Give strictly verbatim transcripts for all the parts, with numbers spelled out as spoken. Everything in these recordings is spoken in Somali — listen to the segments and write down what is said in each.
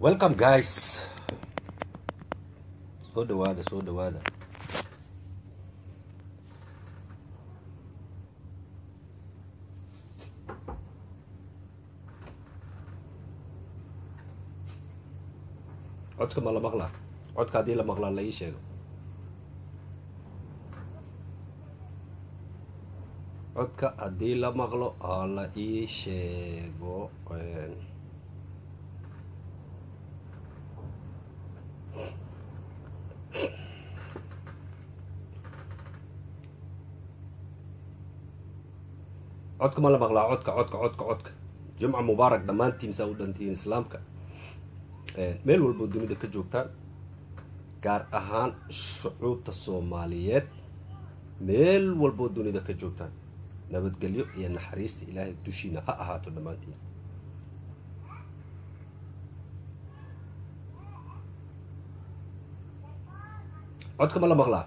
Welcome guys. Soo dhawaada soo dhawaada. Codka ma la maqlaa? Codka haddii la maqlaa la ii sheego. Codka haddii la maqlo ha la ii sheego. codka ma la maqlaa codka codka codka codka jumca mubaarak dhammaantiin saa u dhantihiin islaamka meel walbo dunida ka joogtaan gaar ahaan shucuubta soomaaliyeed meel walbo dunida ka joogtaan nabadgelyo iyo naxariista ilaahay dushiina ha ahaato dhammaantiin. codka ma la maqlaa?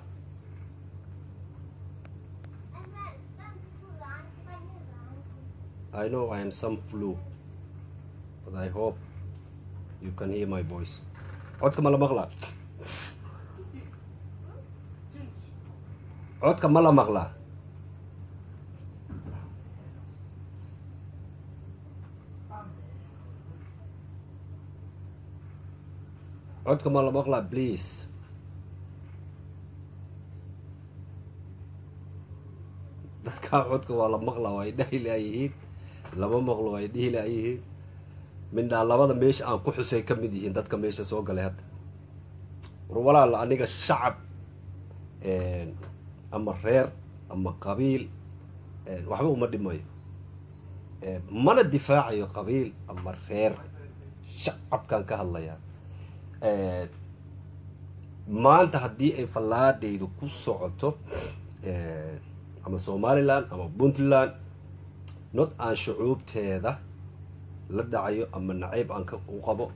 I know I am some flu, but I hope you can hear my voice. codka ma la maqlaa? codka ma la maqlaa? codka ma la maqlaa please? dadkaa codka waa la maqlaa waa ay dhahi laayihiin, lama maqlo ay dhihi laayihiin. mindhaa labada meesha aan ku xusay ka mid yihiin dadka meesha soo galay hadda. war walaala aniga shacab ama reer ama qabiil waxba uma dhimayo, mana difaacayo qabiil ama reer. shacabkaan ka hadlayaa. maanta haddii ay fallaadhaydu ku socoto ama Somaliland ama Puntland not aan shucuubteeda la dhacayo ama nacayb aan ka u qabo,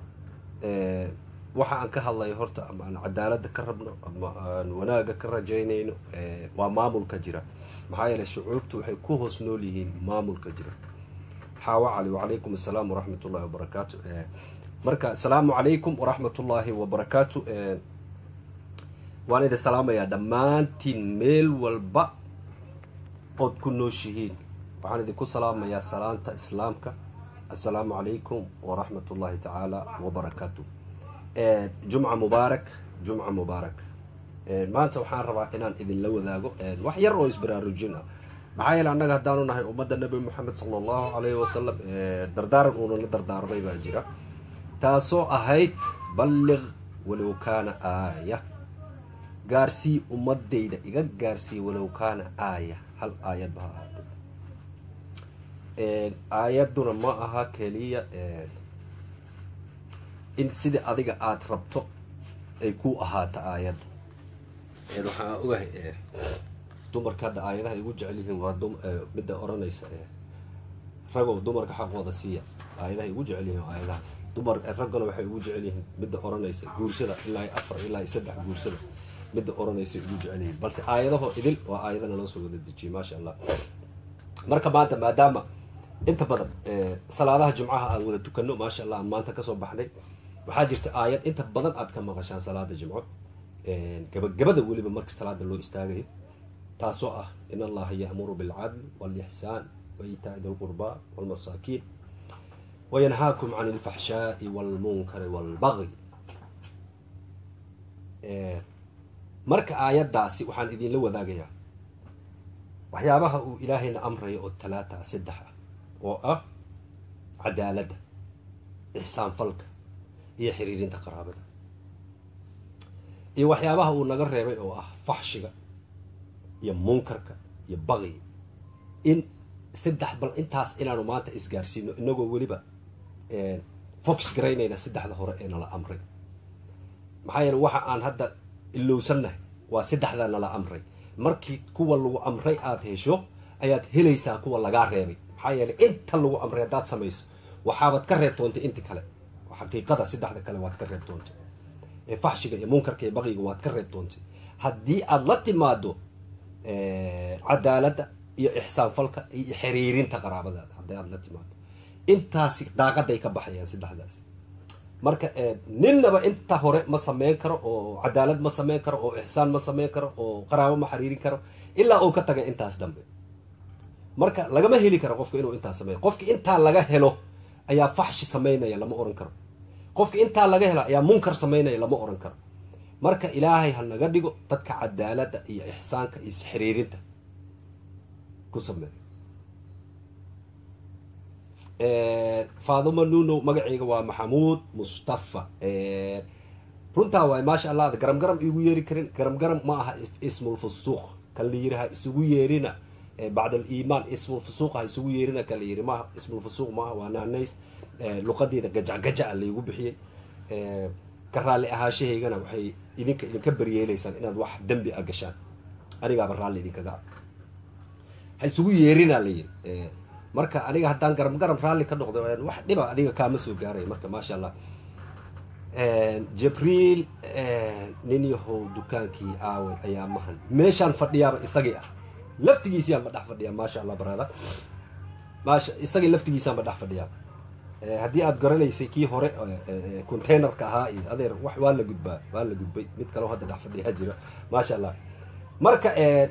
waxa aan ka hadlayo horta ama aan cadaaladda ka rabno ama aan wanaaga ka rajaynayno waa maamulka jira. maxaa yeelay shucuubtu waxay ku hoos nool yihiin maamulka jira. xaawa cali wacalaykum assalaam waraxmatullahi wabarakaatu. marka assalaamu calaykum waraxmatullaahi wabarakaatu. waan idin salaamayaa dhammaantiin meel walba ood ku nooshihiin. waxaan idinku salaamayaa salaanta islaamka, assalaamu calaykum waraxmatullaahi tacaala wabarakaatu. jumca mubaarak jumca mubaarak. maanta waxaan rabaa inaan idinla wadaago wax yar oo isbaraarujin ah. maxaa yeele annaga haddaanu nahay ummadda nabi moxamed sala allahu calayhi wasalam dardaaran uunala dardaarmay baa jira, taasoo ahayd balliq walow kaana aaya. gaarsii ummadayda iga gaarsii walow kaana aaya, hal aayad ba ha ahaato. aayadduna ma aha keliya in sidii adiga aada rabto ay ku ahaato aayadda. waxaa ogahay dumarka hadda aayadaha igu jecel yihiin waa midda oranaysa ragow dumarka xaqooda siiya. aayadaha igu jecel yihiin aayadahaas. dumar raggana waxay igu jecel yihiin midda oranaysa guursada ilaa afar ilaa saddex guursada, midda oranaysa igu jecel yihiin. balse aayadahoo idil waa aayadana loo soo wada dejiyay maasha allah. marka maanta maadaama inta badan salaadaha jumcaha aan wada tukano maasha allah aan maanta kasoo baxnay, waxaa jirta aayad inta badan aad ka maqashaan salaada jimco gabagabada weliba marka salaada loo istaagayo, taasoo ah in allaha ya'muru bilcadli walixsaan wa iitaa'i di lqurbaa walmasaakiin wayanhaakum can ilfaxshaa'i walmunkari walbagyi. marka aayaddaasi waxaan idinla wadaagayaa waxyaabaha uu ilaahayna amrayo oo talaata ah saddex ah, oo ah cadaaladda, ixsaanfalka iyo xiriirinta qaraabada, iyo waxyaabaha uu naga reebay oo ah faxshiga iyo munkarka iyo baqyi. in saddex bal intaas inaanu maanta isgaarsiino inagoo weliba fox garaynayna saddexda hore ee nala amray. maxaa yeele waxa aan hadda ilowsannahay waa saddexdaa nala amray. markii kuwa lagu amray aada hesho ayaad helaysaa kuwa lagaa reebay. maxaa yeelay inta lagu amray haddaad samayso waxaabaad ka reebtoontay inti kale. xaqiiqada saddexda kale waad ka reebtoontay. faxshiga iyo munkarka iyo baqyiga waad ka reebtoontay haddii aada la timaado cadaaladda iyo ixsaanfalka iyo xiriirinta qaraabadaada. haddii aada la timaado intaasi daaqaday ka baxayaan saddexdaas. marka ninaba inta hore ma sameyn karo oo cadaalad ma sameyn karo oo ihsaan ma sameyn karo oo qaraabo ma xiriirin karo ilaa uu ka taga intaas dambe marka lagama heli karo qofka inuu intaas sameeyo qofka inta laga helo ayaa faxshi sameynaya lama oran karo qofka inta laga helo ayaa munkar sameynaya lama oran karo marka ilaahay ha naga dhigo dadka cadaaladda iyo ihsaanka iyo xiriirinta ku sameeyo فاضل نونو مقعيق ومحمود مصطفى runtaa waay maasha allah garam garam igu yeeri karin garam garam ma aha ismul fusuuq kan la yiraha isugu yeerina bacd al iimaan ismul fusuuq ha isugu yeerina kan la yiri ma ismul fusuuq ma waa naanays luqadeeda gajac gajac la igu bixiyay karaali ahaashaheygana waxay idinka idinka bariyeelaysan inaad wax dambi ah gashaan aniga baraali idinka ga ha isugu yeerina la yiri marka aniga haddaan garam garam raali ka noqdo wax dhiba adiga kaama soo gaaray marka maasha allah jibriil nin yahow dukaankii aaway ayaa mahan meeshaan fadhiyaaba isagii ah laftigiisiyaan ba dhex fadhiyaa maasha allah baraada maasha isagii laftigiisaan ba dhex fadhiyaa haddii aad garanaysay kii hore containerka ahaa iyo adeer wax waa la gudbaa waa la gudbay mid kaleo hadda dhex fadhiyaa jira maasha allah marka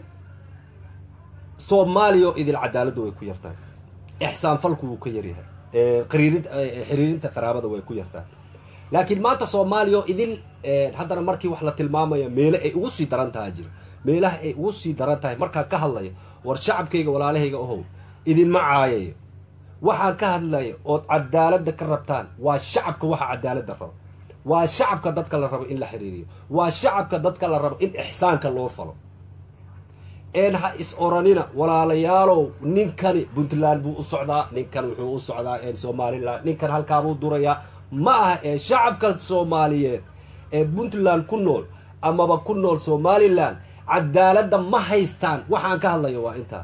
soomaaliya idil cadaaladdu way ku yartahay ihsaan falku wuu ka yaryahay qariirinta xiriirinta qaraabada way ku yartahay laakiin maanta Soomaaliya idin haddana markii wax la tilmaamayo meelo ay ugu sii daran tahay jiro meelaha ay ugu sii daran tahay marka ka hadlayo war shacabkayga walaalahayga oo idin ma caayayo waxa ka hadlayo oo cadaalad ka rabtaan waa shacabka waxa cadaalad rabo waa shacabka dadka la rabo in la xiriiriyo waa shacabka dadka la rabo in ihsaanka loo falo een ha is oranina walaalayaalow ninkani Puntland buu u socdaa ninkan wuxuu u socdaa ee Somaliland ninkan halka buu durayaa ma aha ee shacabka Soomaaliyeed ee Puntland ku nool ama ba ku nool Somaliland cadaaladda ma haystaan waxaan ka hadlayo waa inta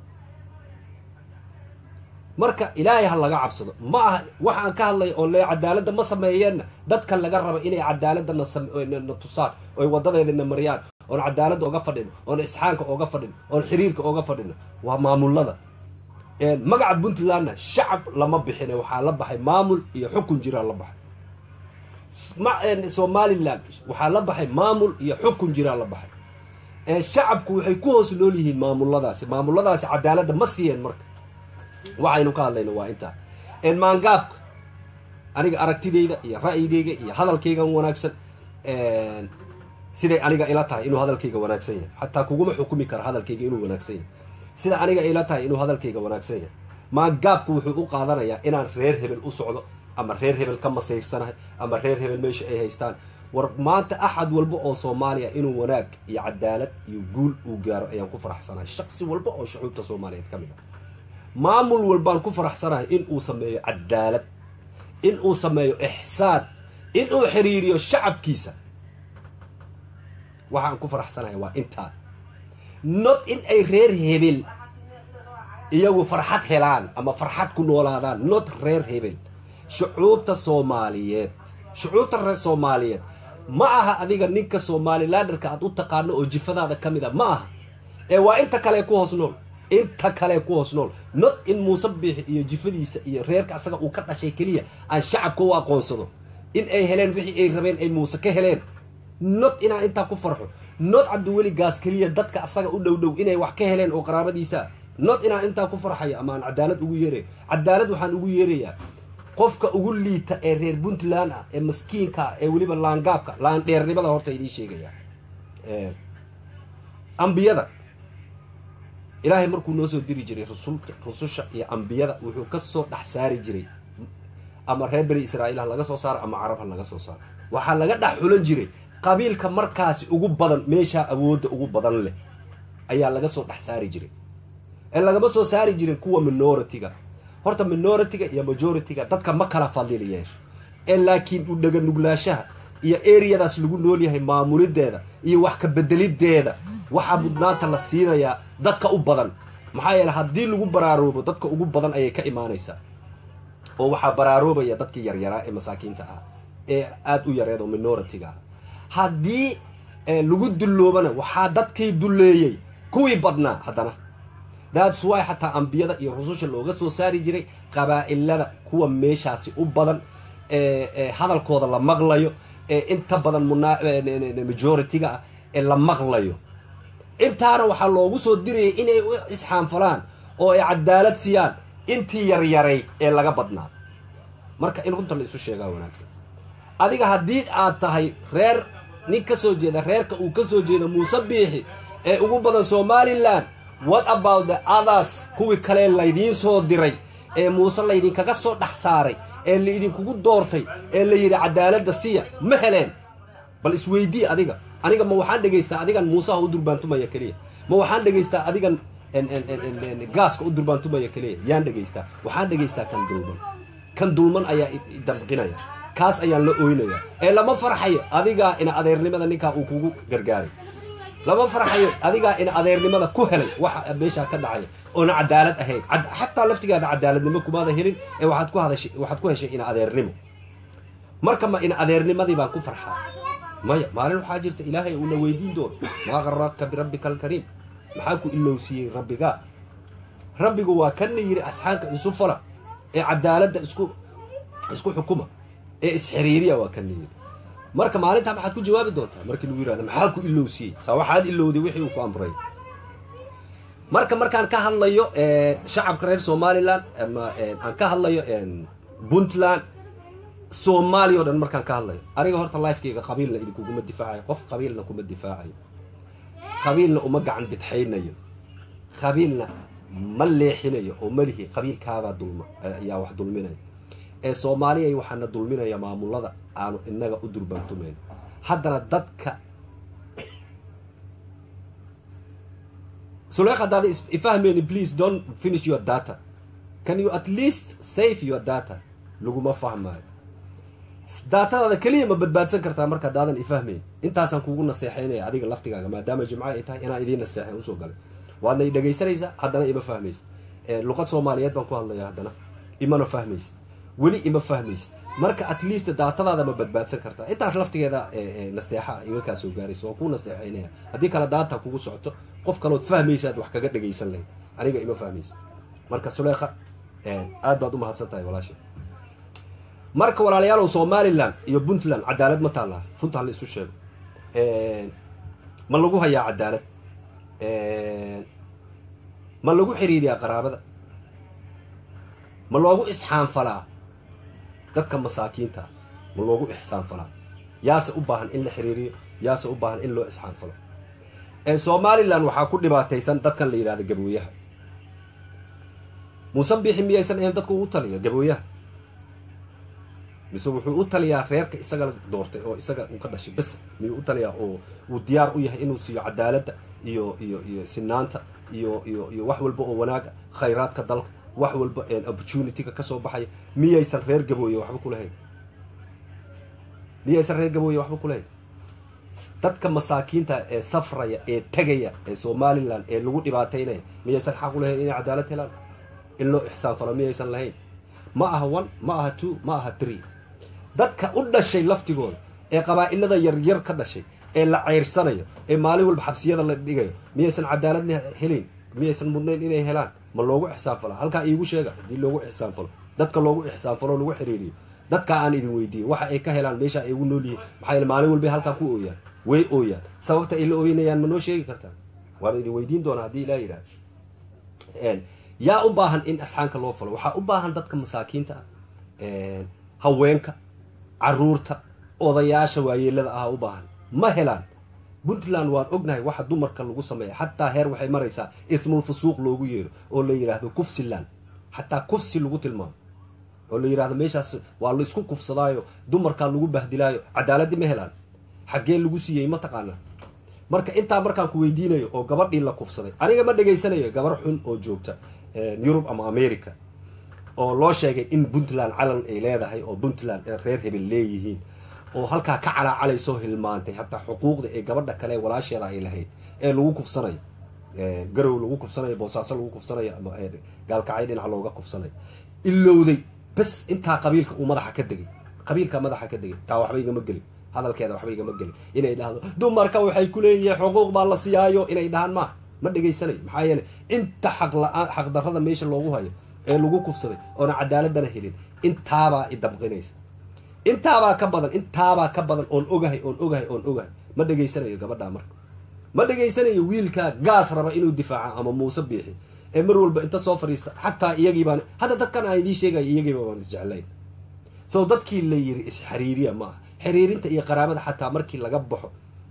marka ilaahay ha laga cabsado ma aha waxaan ka hadlayo oo leeyahay cadaaladda ma sameeyeen dadka laga rabo inay cadaaladda na tusaan oo wadadeedna mariyaan oo cadaaladda uga fadhino oo isxaanka uga fadhino oo xiriirka uga fadhino waa maamulada een magaca Puntland shacab lama bixin waxa la baxay maamul iyo xukun jira la baxay ma een Somaliland waxa la baxay maamul iyo xukun jira la baxay ee shacabku waxay ku hoos nool yihiin maamuladaasi maamuladaasi cadaaladda ma siiyeen marka waxaynu ka hadlayno waa inta een maangaabka aniga aragtideyda iyo ra'yigeyga iyo hadalkeyga wanaagsan een sida aniga ila tahay inuu hadalkeyga wanaagsan yahay hatta kuguma xukumi karo hadalkeyga inuu wanaagsan yahay sida aniga ila tahay inuu hadalkeyga wanaagsan yahay ma gaabku wuxuu u qaadanayaa inaan reer hebel u socdo ama reer hebel ka masaysanahay ama reer hebel meesha ay haystaan war maanta axad walba oo Soomaaliya inuu wanaag iyo cadaalad iyo guul uu gaaro ayaan ku faraxsanahay shakhsi walba oo shucuubta Soomaaliyeed kamid ah maamul walba aan ku faraxsanahay in uu sameeyo cadaalad in uu sameeyo ihsaan in uu xiriiriyo shacabkiisa waxaan ku faraxsanahay waa inta not in ay reer hebel iyagu farxad helaan ama farxad ku noolaadaan not reer hebel shucuubta Soomaaliyeed shucuubta reer Soomaaliyeed ma aha adiga ninka Somalilanderka aad u taqaano oo jifadaada kamida ma aha ee waa inta kale ku hoos nool inta kale ku hoos nool not in musabbih iyo jifadiisa iyo reerka asaga uu ka dhashay kaliya aan shacabka u aqoonsado in ay heleen wixii ay rabeen ay muuse ka heleen not ina inta ku farxo not Cabdiweli gaas kaliya dadka asaga u dhow dhow inay wax ka heleen oo qaraabadiisa not ina inta ku farxayo ama cadaalad ugu yeeray cadaalad waxaan ugu yeerayaa qofka ugu liita ee reer Puntland ah ee maskiinka ee waliba laangaabka laan dheernimada horta idin sheegaya ee ambiyada ilaahay markuu noo soo diri jiray rasuulka rususha iyo ambiyada wuxuu ka soo dhax saari jiray ama reer bani Israa'iil laga soo saar ama carab laga soo saar waxa laga dhax xulan jiray qabiilka markaasi ugu badan meesha awoodda ugu badan leh ayaa laga soo dhax saari jiray ee laga soo saari jiray kuwa minority-ga horta minority-ga iyo majority-ga dadka ma kala fadliyeesho ee laakiin u dhaga nuglaashaha iyo area-daas lagu nool yahay maamulideeda iyo wax ka bedelideeda waxa mudnaanta la siinayaa dadka u badan maxaa yeelay hadii lagu baraarubo dadka ugu badan ayay ka imaanaysaa oo waxa baraarubaya dadka yar yar ee masaakiinta ah ee aad u yareedo minority-ga hadii lagu duloobana waxa dadkay duleeyay kuwii badnaa hadana that's why hatta ambiyada iyo rususha looga soo saari jiray qabaa'ilada kuwa meeshaasi u badan هذا الكود الله مغليو انت بدن منا ماجوريتيغا la maqlayo intaana waxa loogu soo diray inay isxaan falaan oo ay cadaalad siiyaan intii yar yaray ee laga badnaa marka in runta la isu sheegaa wanaagsan adiga hadii aad tahay reer nin ka soo jeeda reerka uu ka soo jeeda Muuse Biixi ee ugu badan Somaliland what about the others kuwi kale la idin soo diray ee Muuse la idin kaga soo dhax saaray ee la idin kugu doortay ee la yiri cadaalada siiya ma heleen bal isweydii adiga aniga ma waxaan dhageystaa adigan Muuse u durbaantumaya kaliya ma waxaan dhageystaa adigan en en en gaaska u durbaantumaya kaliya yaan dhageystaa waxaan dhageystaa kan dulman kan dulman ayaa idabqinaya kaas ayaa la ooynaya ee lama farxayo adiga in adeernimada ninka uu kugu gargaaray lama farxayo adiga in adeernimada ku helay waxa beesha ka dhacay oo cadaalad ahayn hatta laftigaada cadaaladnimo kumaada helin ee waxaad ku hadashay waxaad ku heshay in adeernimo marka ma in adeernimadii baan ku farxaa maya maalin waxa jirta ilaahay uu na weydiin doono ma qarraka bi rabbikal karim maxaa ku ilowsiyay rabbiga rabbigu waa kan yiri asxaabka isu fala ee cadaaladda isku isku xukuma ee isxiriiriya waa kan yiri marka maalinta maxaad ku jawaabi doontaa markii lagu yiraahdo maxaa ku ilowsiyay saa waxaad ilowday wixii uu ku amray marka markaan ka hadlayo ee shacabka reer Somaliland ama aan ka hadlayo een Puntland Soomaaliya oo dhan markaan ka hadlayo aniga horta life-kayga qabiilna idinku kuma difaacayo qof qabiilna kuma difaacayo qabiilna uma gacan bidxaynayo qabiilna ma leexinayo oo malihi qabiilkaaba dulma ayaa wax dulminaya ee Soomaaliya waxaana dulminaya maamulada aanu inaga u durbantumeen haddana dadka Suleekha dad ifahmeen please don't finish your data can you at least save your data laguma fahmaayo daatada kaliya ma badbaadsan kartaa marka daadan ifahmeen intaasan kuugu naseexeynaya adiga laftigaaga maadaama jimcaha ay tahay inaan idin naseexay u soo galay waadna i dhageysanaysa haddana ima fahmaysid ee luqad Soomaaliyeed baan ku hadlayaa haddana imana fahmaysid weli ima fahmaysid marka at least daatadaada ma badbaadsan kartaa intaas laftigeeda ee naseexa iga ka soo gaarayso oo ku naseexeynaya hadii kala daata kugu socoto qof kale oo fahmaysaad wax kaga dhageysan lahayd aniga ima fahmaysid marka Suleekha ee aad baad u mahadsantahay walaashay marka walaalayaal Somaliland iyo Puntland cadaalad ma taala runta la isu sheego ee ma lagu hayaa cadaalad ee ma lagu xiriiriyaa qaraabada ma lagu isxaan falaa dadka masaakiinta ma lagu ihsaan falaa yaase u baahan in la xiriiriyo yaase u baahan in loo isxaan falo ee Somaliland waxa ku dhibaataysan dadkan la yiraahdo gabooyaha Muuse Biixi miyaysan in dadku u taliyo gabooyaha misoo wuxuu u taliyaa reerka isaga doortay oo isaga uu ka dhashay bas miyuu u taliyaa oo uu diyaar u yahay inuu siiyo cadaaladda iyo iyo iyo sinaanta iyo iyo iyo wax walba oo wanaaga khayraadka dalka wax walba ee opportunity-ga ka soo baxay miyaysan reer gabooyo waxba ku lahayn miyaysan reer gabooyo waxba ku lahayn dadka masaakiinta ee safraya ee tagaya ee Somaliland ee lagu dhibaateynay miyaysan xaq u lahayn in cadaalad helaan in loo ihsaan falo miyaysan lahayn ma aha one ma aha two ma aha three dadka u dhashay laftigooda ee qabaa'ilada yar yar ka dhashay ee la ceyrsanayo ee maalin walba xabsiyada la dhigayo miyaysan cadaalad helin miyaysan mudnayn inay helaan ma loogu ihsaan falo halka iigu sheega hadii loogu ihsaan falo dadka loogu ihsaan falo lagu xiriiriyo dadka aan idin weydiin waxa ay ka helaan meesha ay ugu nool yihiin maxay maalin walba halka ku ooyaan way ooyaan sababta ay la ooynayaan ma noo sheegi kartaa waan idin weydiin doonaa hadii ilaa yiraahdo een yaa u baahan in asxaanka loo falo waxa u baahan dadka masaakiinta ee haweenka caruurta odayaasha waayeelada ah u baahan ma helaan Puntland waan ognahay waxa dumarka lagu sameeyo hatta heer waxay maraysaa ismul fusuuq loogu yeero oo la yiraahdo kufsiland hatta kufsi lagu tilmaamo oo la yiraahdo meeshaas waa la isku kufsadaayo dumarka lagu bahdilaayo cadaalad ma helaan xagee lagu siiyay ma taqaana marka inta markaan ku weydiinayo oo gabadhii la kufsaday aniga ma dhageysanayo gabar xun oo joogta Europe ama America oo loo sheegay in Puntland calan ay leedahay oo Puntland reer hebel leeyihiin oo halka ka calaacalayso hilmaantay hatta xuquuqda ee gabadha kale walaasheeda ay lahayd ee lagu kufsanayo ee garow lagu kufsanayo boosaaso lagu kufsanayo ama gaalkacay dhinac looga kufsanayo ilowday bas inta qabiilka uu madaxa ka dagay qabiilka madaxa ka dagay taa waxba igama gelin hadalkeeda waxba igama gelin inay dhahdo dumarka waxay ku leeyihiin xuquuq baa la siyaayo inay dhahan ma ma dhageysanay maxaa yeelay inta xaq la xaq darrada meesha loogu hayo ee lagu kufsaday oo cadaaladana helin intaaba i dabqinaysa intaabaa ka badan intaabaa ka badan oon ogahay oon ogahay oon ogahay ma dhegaysanayo gabadhaa marka ma dhegaysanayo wiilkaa gaas raba inuu difaaca ama muuse biixi ee mar walba inta soo fadhiista xataa iyagii baan hadda dadkan aan idiin sheegaya iyagiiba waan isjeclayn so dadkii la yiri isxiriiriya ma aha xiriirinta iyo qaraabada xataa markii laga baxo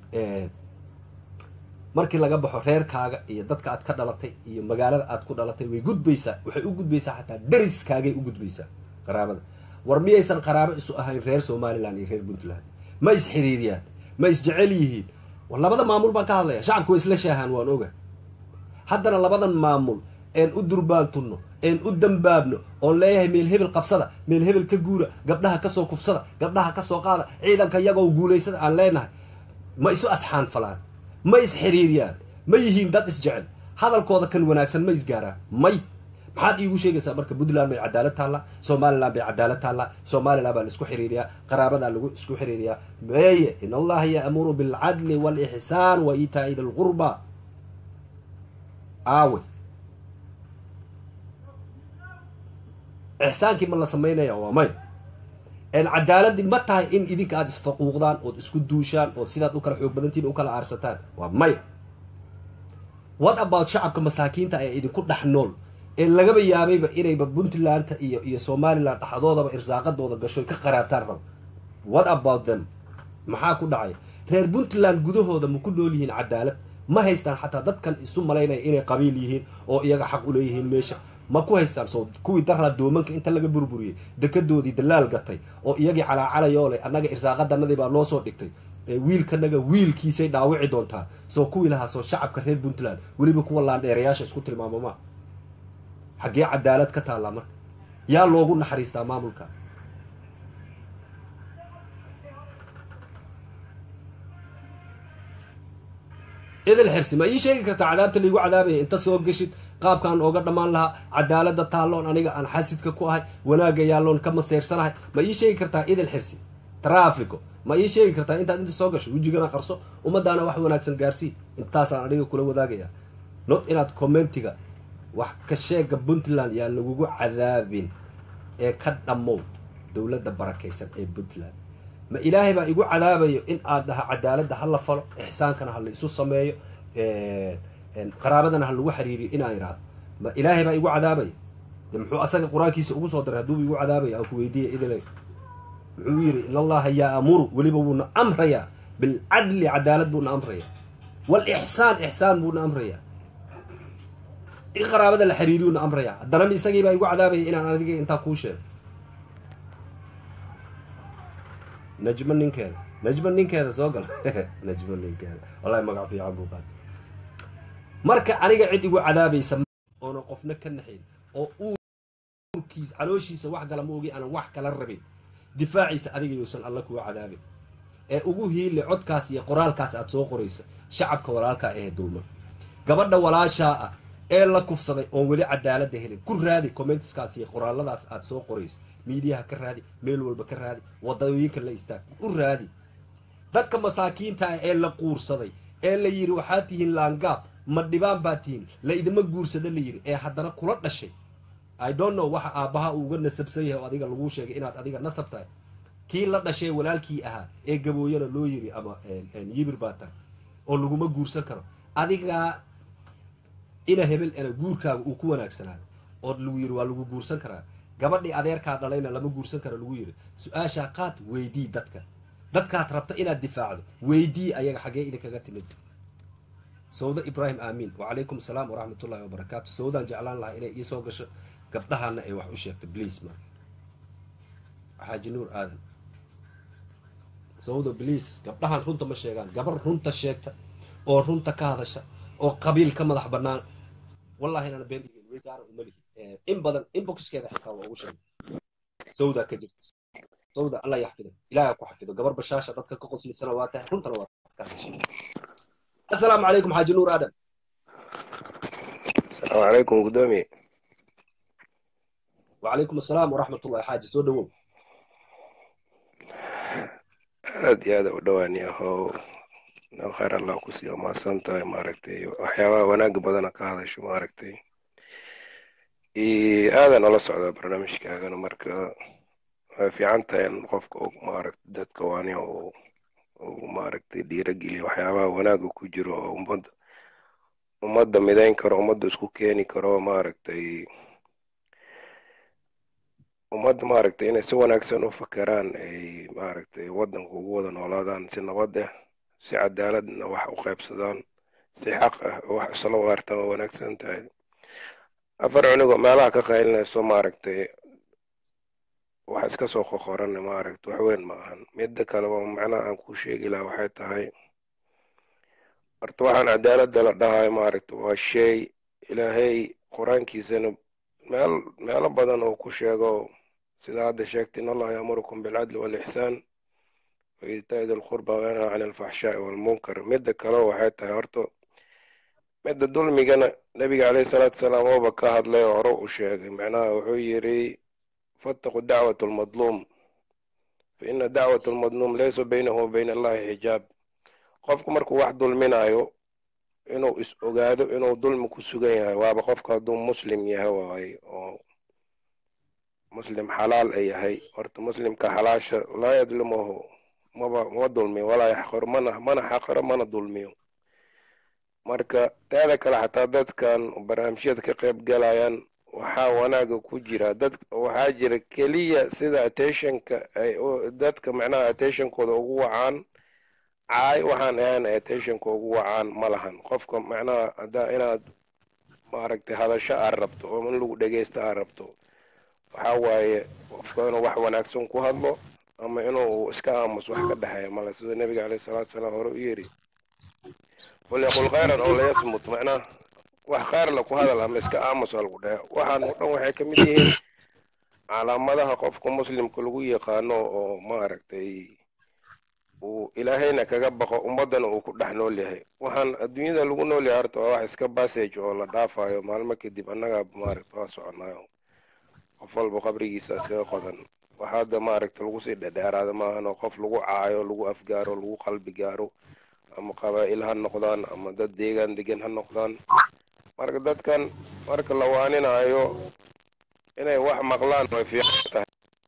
markii laga baxo reerkaaga iyo dadka aad ka dhalatay iyo magaalada aad ku dhalatay way gudbaysaa waxay u gudbaysaa xataa dariskaagay u gudbaysaa qaraabada war miyaysan qaraabo isu ahayn reer Somaliland iyo reer Puntland ma is xiriiriyaan ma is jecel yihiin war labada maamul baan ka hadlayaa shacabku way isla shaahan waan ogaa haddana labadan maamul een u durbaantunno een u dambaabno oon leeyahay meel hebel qabsada meel hebel ka guura gabdhaha ka soo kufsada gabdhaha ka soo qaada ciidanka iyagoo guulaysada aan leenahay ma isu asxaan falaan ma is xiriiriyaan ma yihiin dad is jecel hadalkooda kan wanaagsan ma is gaaraan may maxaad iigu sheegaysaa marka Puntland bay cadaalad taala Somaliland bay cadaalad taala Somaliland baa la isku xiriiriyaa qaraabada lagu isku xiriiriyaa meeye in Allah ya'muru bil adli wal ihsan wa ita'i dhil qurba aawe ihsaankii ma la sameynaya waa may en cadaalad ma tahay in idinka aad isfaquuqdaan oo isku duushaan oo sidaad u kala xoog badantiin u kala aarsataan waa may what about shacabka masaakiinta ee idinku dhaxnool ee lagaba yaabayba inayba Puntland iyo iyo Somaliland dhaxdoodaba irsaaqadooda gasho ka qaraabtaan rab what about them maxaa ku dhacay reer Puntland gudahooda ma ku nool yihiin cadaalad ma haystaan xataa dadkan isu maleynay inay qabiil yihiin oo iyaga xaq u leeyihiin meesha ma ku haystaan soo kuwii daraa doomanka inta laga burburiyay dekadoodii dalaal gatay oo iyagii calaacalayoo leh annaga irsaaqadanadii baa loo soo dhigtay wiilkanaga wiilkiisay dhaawici doontaa soo kuwii lahaa soo shacabka reer Puntland weliba kuwa laandheerayaasha isku tilmaamama xagee cadaalad ka taala marka yaa loogu naxariistaa maamulka idil xirsi ma ii sheegi kartaa cadaabta liigu cadaabaya inta soo gashid qaabkaan ooga dhamaan lahaa cadaalada taaloon aniga aan xasidka ku ahay wanaaga yaaloon ka maseersanahay ma ii sheegi kartaa idil xirsi traffico ma ii sheegi kartaa intaad inta soo gasho wejigana qarso ummadaana wax wanaagsan gaarsii intaasaan aniga kula wadaagaya not inaad commentiga wax ka sheega Puntland yaa lagugu cadaabin ee ka dhamow dawladda barakaysan ee Puntland ma ilaahay baa igu cadaabayo in aad dhaha cadaaladda hal la falo ihsaankana hal isu sameeyo ee en qaraabadana hal lagu xiriiriyo in ay raad ma ilaahay baa igu cadaabay muxuu asaga quraankiisa ugu soo diray haduu igu cadaabay aan ku weydiiyay idilay muxuu yiri in Allah ya'muru waliba wuuna amraya bil adli cadaalad buuna amraya wal ihsaan ihsaan buuna amraya qaraabada la xiriiriyuna amraya haddana isagii baa igu cadaabay inaan adiga inta ku sheego najman ninkeeda najman ninkeeda soo gal najman ninkeeda wallahi magac fiican buu qaatay marka aniga cid igu cadaabaysa oo qofna ka naxin oo uurkiis calooshiisa wax kala ma ogi aan wax kala rabin difaaciisa adiga yuusan alla ku cadaabin ee ugu hiile codkaas iyo qoraalkaas aad soo qorayso shacabka walaalka ee duuma gabadha walaasha ah ee la kufsaday oo wali cadaalad helin ku raadi commentskaas iyo qoraaladaas aad soo qorayso media ka raadi meel walba ka raadi wadooyinka la istaag u raadi dadka masaakiinta ee la quursaday ee la yiri waxa tihiin laangaab ma dhibaan baatiin la idima guursada la yiri ee haddana kula dhashay I don't know waxa aabaha uga nasabsan yahay adiga lagu sheegay inaad adiga nasabtahay kii la dhashay walaalkii ahaa ee gabooyana loo yiri ama een yibir baata oo laguma guursan karo adiga ina hebel ana guurkaaga uu ku wanaagsanaado oo lagu yiri waa lagu guursan karaa gabadhii adeerka dhalayna lama guursan karo lagu yiri su'aasha qaad weydii dadka dadka rabta inaad difaacdo weydii ayaga xagee idin kaga timid Sawda Ibrahim Amin wa alaykum assalam wa rahmatullahi wa barakatuh Sawdan jeclaan lahaa inay ii soo gasho gabdhahana ay wax u sheegto please ma Haji Nuur Aadan Sawda please gabdhahan runta ma sheegaan gabar runta sheegta oo runta ka hadasha oo qabiil ka madax banaan wallahi inaan been digin way jaaran umali in badan inboxkeeda xitaa waa ugu sheegay Sawda ka jirto Sawda Allah yaxfido ilaahay ku xafido gabar bashaasha dadka ka qoslisana waa tahay runtana waa ka hadashay السلام عليكم حاج نور آدم السلام عليكم قدامي وعليكم السلام ورحمة الله حاج سودو هذه هذا ودواني هو لو خير الله كسي وما سنتا ماركتي وحياة وانا قبضنا كهذا شو ماركتي إيه هذا نلا صعد برنامج كهذا مركا way fiican tahay in qofka uu maaragtay dadka waaniyo uu uu maaragtay dhiirageliyo waxyaabaha wanaaga ku jiro oo ummadda ummadda midayn karo ummadda isku keeni karo maaragtay ummadda maaragtay inay si wanaagsan u fakeraan ay maaragtay waddanka ugu wada noolaadaan si nabad ah si cadaaladna wax u qaybsadaan si xaq ah oo wax isla waartaan waa wanaagsan tahay afar cunugoo meelaha ka qaylinayso maaragtay wax iska soo qoqoran maaragtay wax weyn ma ahan midda kale waa macnaha aan ku sheegi lahaa waxay tahay horta waxaan cadaaladda la dhahayo maaragtay waa shay ilaahay qur-aankiisana meel meelo badan oo ku sheego sida hadda sheegtay in allaha yaamurukum bilcadli waalixsaan wa iitaa'i dil qurba wa yanhaa cani alfaxshaa'i waalmunkar midda kale waxay tahay horta midda dulmigana nabiga calayhi salaatu wasalaam ooba ka hadlay oo hore u sheegay macnaha wuxuu yidhi fattaqu dacwata almadluum fa ina dacwata almadluum laysa baynahu wa bayna allahi xijaab qofku markuu wax dulminayo inuu is ogaado inuu dulmi ku sugan yahay waaba qofka hadduu muslim yahay waaye oo muslim xalaal ay yahay horta muslimka xalaasha laa yadlimuhu maba ma dulmiyo walaa yaxqiro mana mana xaqiro mana dulmiyo marka taada kale xataa dadkan barnaamijyada ka qayb galayaan waxaa wanaaga ku jira dad waxaa jira keliya sida attentionka ay dadka macnaha attentionkooda ugu wacaan caay waxaan ahaan attentionka ugu wacaan ma lahan qofka macnaha haddaa inaad maaragtay hadasho aad rabto oo in lagu dhegaysto aad rabto waxaa waaye qofka inuu wax wanaagsan ku hadlo ama inuu iska aamus wax ka dhexeeya male sida nabiga calayhi salaatu wasalaam hore u yidhi walyaqul khayran oo layasmut macnaha wax khayr la ku hadal ama iska aamus lagu dhehe waxaan oo dhan waxay ka mid yihiin calaamadaha qofka muslimka lagu yaqaano oo maaragtay uu ilaahayna kaga baqo ummaddana uu ku dhex nool yahay waxaan adduunyada lagu nool yahay horta waa wax iska passage oo la dhaafayo maalmo kadib annagaa maaragta waa soconaayo qof walba qabrigiisa iskaga qodan wax hadda maaragta lagu sii dhedheeraada maahan oo qof lagu caayo lagu afgaaro lagu qalbi gaaro ama qabaa'il ha noqdaan ama dad deegaan degan ha noqdaan marka dadkan marka la waaninaayo inay wax maqlaan way fiican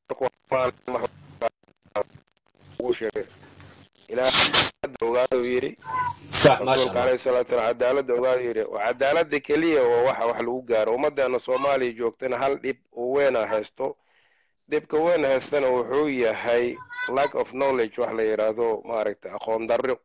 tahay ilaahay ogaado yiri صح ما شاء rasuulka الله calayhi salaatu wasalaam cadaaladda ogaado yiri waa cadaaladda keliya oo waxa wax lagu gaaro ummaddeena soomaaliya joogtana hal dhib oo weyn ah haysto dhibka weyn haystana wuxuu yahay lack of knowledge wax la yidhaahdo maaragtay aqoon darro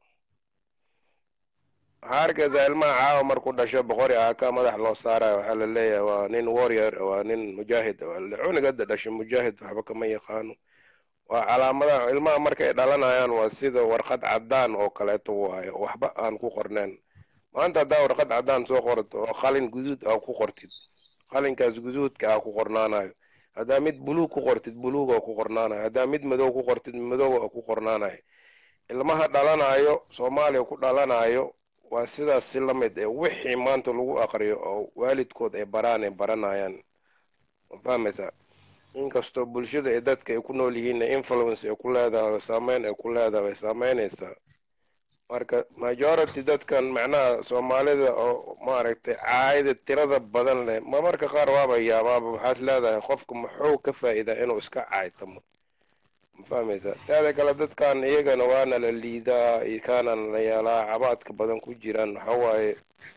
waxaa arkaysaa ilmaha caawa markuu dhasho boqori ah ka madax loo saarayo waxaa la leeyahay waa nin warrior waa nin mujaahid cunugada dhasho mujaahid waxba kama yaqaano waa calaamadaha ilmaha markay dhalanayaan waa sida warqad caddaan oo kaleeto waayo waxba aan ku qornayn maanta haddaa warqad caddaan soo qorto oo qalin guduud ah ku qortid qalinkaas guduudka ah ku qornaanayo haddaa mid buluug ku qortid buluug oo ku qornaanayo haddaa mid madow ku qortid madow oo ku qornaanayo ilmaha dhalanayo soomaaliya ku dhalanayo waa sidaas si la mid ee wixii maanta lagu aqriyo oo waalidkood ay baraan ay baranayaan fahmaysaa inkastoo bulshada ee dadka ay ku nool yihiin influence ay ku leedahay saameyn ay ku leedahay saameynaysaa marka majority dadkan macnaha soomaalida oo maaragtay caayada tirada badan leh ma marka qaar waaba yaabaaba waxaad leedahay qofka muxuu ka faa'iidaa inuu iska caaytamo ma fahmaysaa taada kale dadkan iyagana waana la liidaa kaana la yeelaa cabaadka badan ku jiraan waxa waaye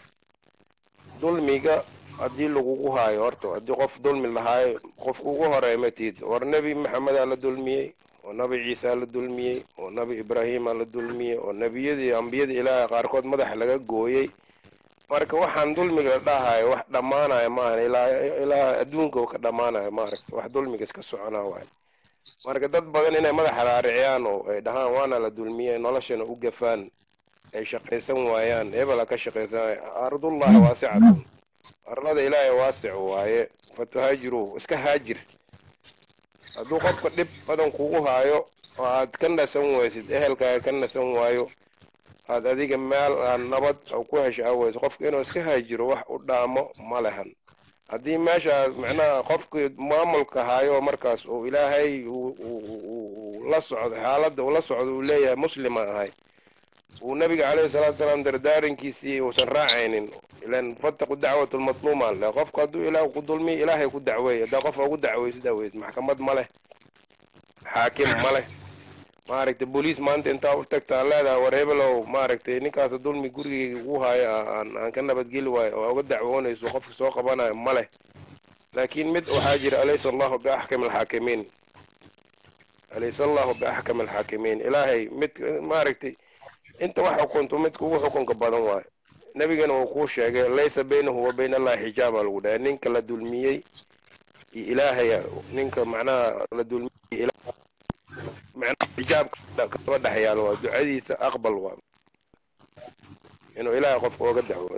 dulmiga haddii lagugu haayo horta haddii qof dulmi lahaayo qofka ugu horeey matid war nebi maxamedaa la dulmiyey oo nabi ciisaa la dulmiyey oo nabi ibraahimaa la dulmiyey oo nebiyadii ambiyadii ilaahay qaarkood madaxa laga gooyey marka waxaan dulmiga la dhahayo wax dhammaanaya maahan ilaa ilaa adduunka oo ka dhammaanayo maaragta wax dulmiga iska soconaa waayo marka dad badan inay madaxa raariciyaan oo ay dhahaan waana la dulmiyey noloshana u gafaan ay shaqaysan waayaan hebela ka shaqaysan ardullahi waasicatun arlada ilaahay waasic waaye fatuhaajiru iska haajir hadduu qofka dhib badan kugu haayo oo aad ka nasan weysid ehelkaaga ka nasan waayo aad adiga meel aan nabad ku hesha aweyso qofka inuu iska haajiro wax u dhaamo ma lehan haddii meeshaas macnaha qofkii maamulka haayo markaas uu ilaahay la socdo xaaladda uu la socdo uu leeyahay muslima ahay uu nabiga calayhi salaatu wasalaam dardaarankiisii uusan raacaynin ilan fattaqu dacwatu lmatluuma le qofka hadduu ilaah ku dulmiy ilaahay ku dacweey haddaa qof ugu dacweysid aweyd maxkamad ma leh xaakim ma leh maaragtay booliis maanta intaa u tagta aan leedahay war hebelow maaragtay ninkaas dulmi gurigayga ugu haayo aan aan ka nabadgeli waayo oo uga dacwoonayso qofka soo qabanayo ma leh laakiin mid waxaa jira alaysa allahu biaxkam alxaakimiin alaysa allahu biaxkam alxaakimiin ilaahay mid maaragtay inta wax xukunto midka ugu xukunka badan waayo nabigana uu kuu sheegay laysa baynahu wa bayna allahi xijaaba lagu dhahay ninka la dulmiyey iyo ilaahaya ninka macnaha la dulmiyey macnaha xijaabka kama dhex yaalo waa ducadiisa aqbal waa inuu ilaahay qofka oga dacwoodo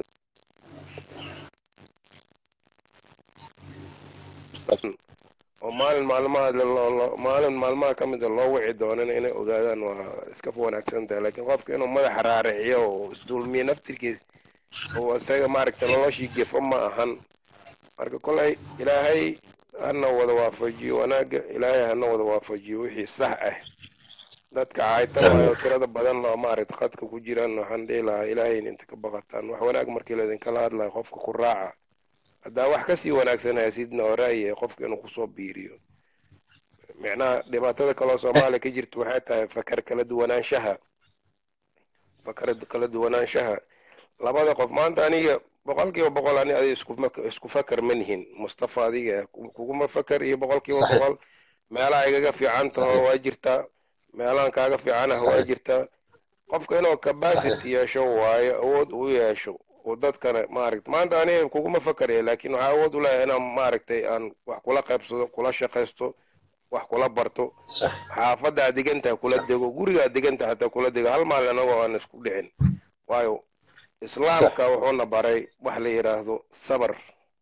oo maalin maalmaha maalin maalmaha ka mida loo wici doonana inay ogaadaan waa iska wanaagsan tahay laakiin qofka inuu madaxa raariciyo oo isdulmiyo naftirkiisa oo isaga maaragtay noloshii gefo ma ahan marka kolay ilaahay hana wada waafajiyo wanaaga ilaahay hana wada waafajiyo wixii sax ah dadka caaytamaayo tirada badan oo maaragtay qadka ku jiraan waxaan dhihi lahaa ilaahayna inta ka baqataan wax wanaag markii laidinkala hadlayo qofka ku raaca haddaa wax kasii wanaagsanaya sidna oo ra'yi qofka inuu kusoo biiriyo micnaha dhibaatada kaloo soomaaliya ka jirta waxay tahay fakar kala duwanaanshaha fakar kala duwanaanshaha labada qof maanta aniga boqol kiiba boqol ani adiga isku isku fakar ma nihin mustafa adiga kuguma fakar iyo boqol kiiba boqol meelaha igaga fiican taho waa jirtaa meelahan kaaga fiicanah waa jirtaa qofka inuu capacity yeesho waayo awood u yeesho oo dadkana maaragtay maanta aniga kuguma fakaraya laakiin waxaa awood u leeyahay inaan maaragtay aan wax kula qaybsado kula shaqaysto wax kula barto xaafadda aad degantahay kula dego guriga aad degantahay hataa kula dego hal maalin anagoo aan isku dhicin waayo islaamka wuxuuna baray wax la yidhaahdo sabar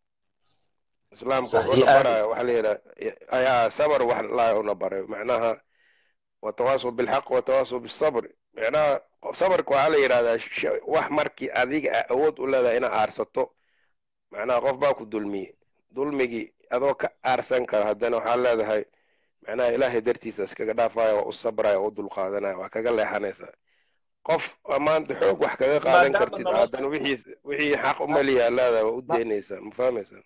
islaamka wuxuuna baraya wax la yidhaahdo ayaa sabar wax launa baray macnaha watawaasaw bilxaq watawaasaw bisabr macnaha sabarka waxaa la yidhahdaa wax markii adiga awood u leedahay inaad aarsato macnaha qof baa ku dulmiye dulmigii adoo ka aarsan kara haddana waxaa leedahay macnaha ilaahay dartiisa iskaga dhaafaya waa u sabraya oo u dulqaadanaya waa kaga leexanaysaa qof maanta xoog wax kaga qaadan kartid haddana wixii wixii xaq u maliyaa leedahay waa u daynaysaa ma fahmaysaa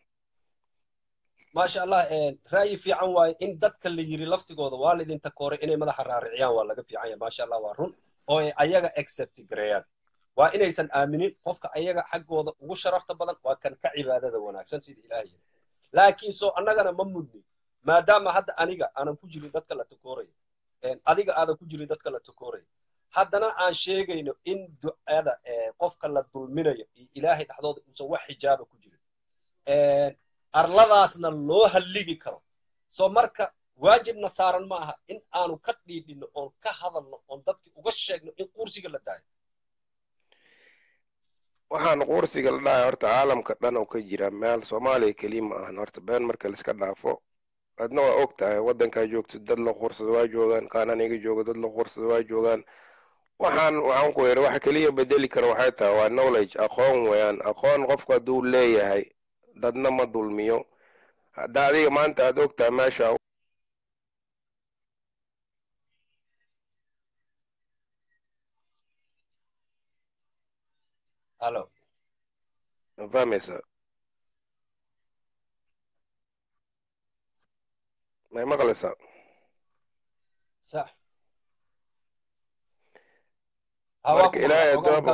maasha allah ra'yi fiican waaye in dadka la yiri laftigooda waa lidinta koore inay madaxa raariciyaan waa laga fiican yahay maasha allah waa run oo ay ayaga accept gareeyaan waa inaysan aaminin qofka ayaga xaggooda ugu sharafta badan waa kan ka cibaadada wanaagsan sida ilaahay laakiin soo annagana ma mudni maadaama hadda aniga aanan ku jirin dadka la takoorayo adiga aadan ku jirin dadka la takoorayo haddana aan sheegayno in ducada qofka la dulminayo iyo ilaahay dhexdooda uusan wax xijaaba ku jirin arladaasna loo halligi karo soo marka waajibna saaran ma aha in aanu ka dhiidhino oon ka hadalno oon dadki uga sheegno in qursiga la daayo waxaan qursiga la dhahay horta caalamka dhan oo ka jira meel soomaaliya keliya ma ahan horta been marka laiska dhaafo adna waa og tahay waddankaa joogto dad la qursado waa joogaan qaanaan iga joogo dad la qursado waa joogaan waxaan waxaan ku yidhi waxa keliya bedeli kara waxay tahay waa knowledge aqoon weeyaan aqoon qofku hadduu leeyahay dadna ma dulmiyo hadda adiga maanta aad og tahay meesha halo fahmaysa may maqlaysaa sax marka ilaahay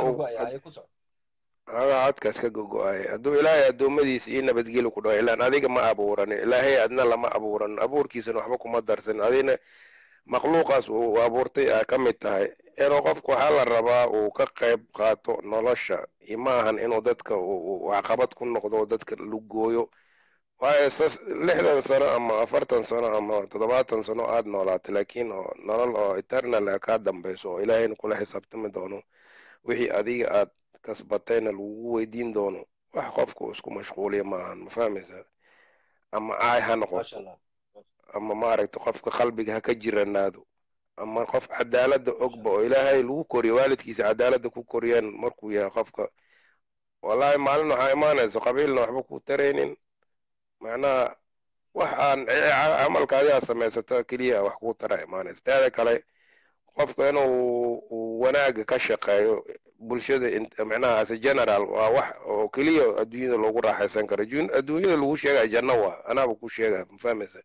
adaa codkaas ka gogo-ay hadduu ilaahay addoommadiisa iyo nabadgeli ku dhaho ilaan adiga ma abuuranin ilaahay adna lama abuuranin abuurkiisana waxba kuma darsanin adina makhluuqaas uu abuurtay a ka mid tahay inuu qofku waxaa la rabaa uu ka qayb qaato nolosha iyo ma ahan inuu dadka caqabad ku noqdo oo dadka lugooyo waayo lixdan sano ama afartan sano ama toddobaatan sano aad noolaatay laakiin oo nolol oo eternal a kaa dambayso oo ilaahayna kula xisaabtami doono wixii adiga aad kasbatayna lagugu weydiin doono wax qofku isku mashquuliya ma ahan ma fahmaysaa ama caay ha noqoto ama maaragta qofka qalbiga ha ka jiranaado ama qof cadaaladda ogba oo ilaahay lagu koriyo waalidkiisa cadaaladda ku koriyaan markuu yahay qofka wallaahi maalin waxaa imaanayso qabiilna waxba ku taraynin macnaha wax aan camalka adigaa samaysato keliya wax kuu tara imaanaysa teeda kale qofka inuu wanaaga ka shaqeeyo bulshada macnaha as a general waa wax oo keliya adduunyada loogu raaxaysan karo adduunyada lagu sheegaya janno waa anaaba ku sheegaya ma fahmaysa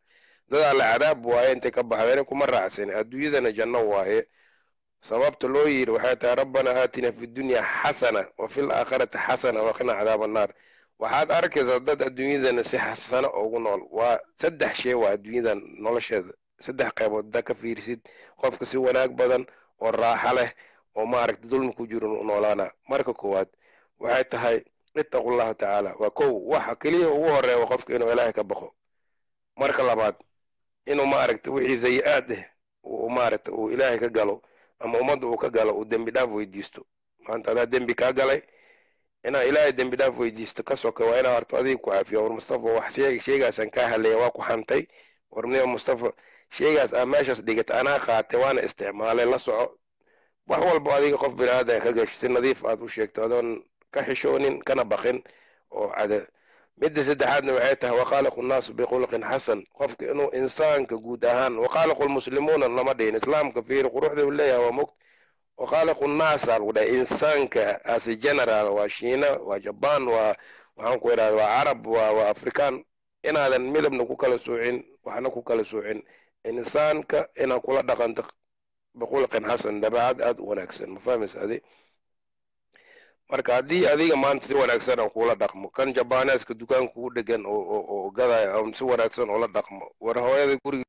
dadaa la cadaab waaye intay ka baxdeen kuma raacsan adduunyadana janno waaye sababta loo yiri waxay tahay rabbana aatina fi dunya xasana wa fil aakhirati xasana wa qina cadaab annaar waxaad arkaysaa dad adduunyadana si xasana ugu nool waa saddex shay waa adduunyadan nolosheeda saddex qaybood da ka fiirsid qofka si wanaag badan oo raaxa leh oo maaragta dulmi ku jiro u noolaana marka koowaad waxay tahay ittaqullahu tacaala waa kow waxa keliya ugu horeeya qofka inuu ilaahay ka baqo marka labaad inuu maaragta wixii zayi-aad ah uu maaragta uu ilaahay ka galo ama ummadda uu ka galo uu dembi dhaaf weydiisto maanta adaa dembi kaa galay inaa ilaahay dembi dhaaf weydiisto ka soka waa inaa horto adiga ku caafiya war mustafa wax sheegaasaan kaa hadlaya waa ku xantay war niyo mustafa sheegaas aa meeshaas dhigata anaa qaatay waana isticmaalay la soco wax walba adiga qof bini aadan ka gasho si nadiif aad u sheegto adoon ka xishoonin kana baqin oo cada midda saddexaadna waxay tahay waqaaliqu nnaasu bikhuluqin xasan qofka inuu insaanka guud ahaan waqaaliqu lmuslimuuna lama dhihin islaamka fiiri quruxda uu leeyahay waa mugt waqaaliqu nnaasa lagu dhahay insaanka as a general waa shiina waa jabaan waa waxaan ku idhahda waa carab waa waa afrikaan inaadan midabna ku kala soocin waxna ku kala soocin insaanka inaad kula dhaqanto bikhuluqin xasan dabeecad aad u wanaagsan ma fahmaysa adi marka haddii adiga maanta si wanaagsan aan kula dhaqmo kan jabaaneeska dukaanka ugu dhegan oo gadaya aan si wanaagsan ula dhaqmo war hooyada guriga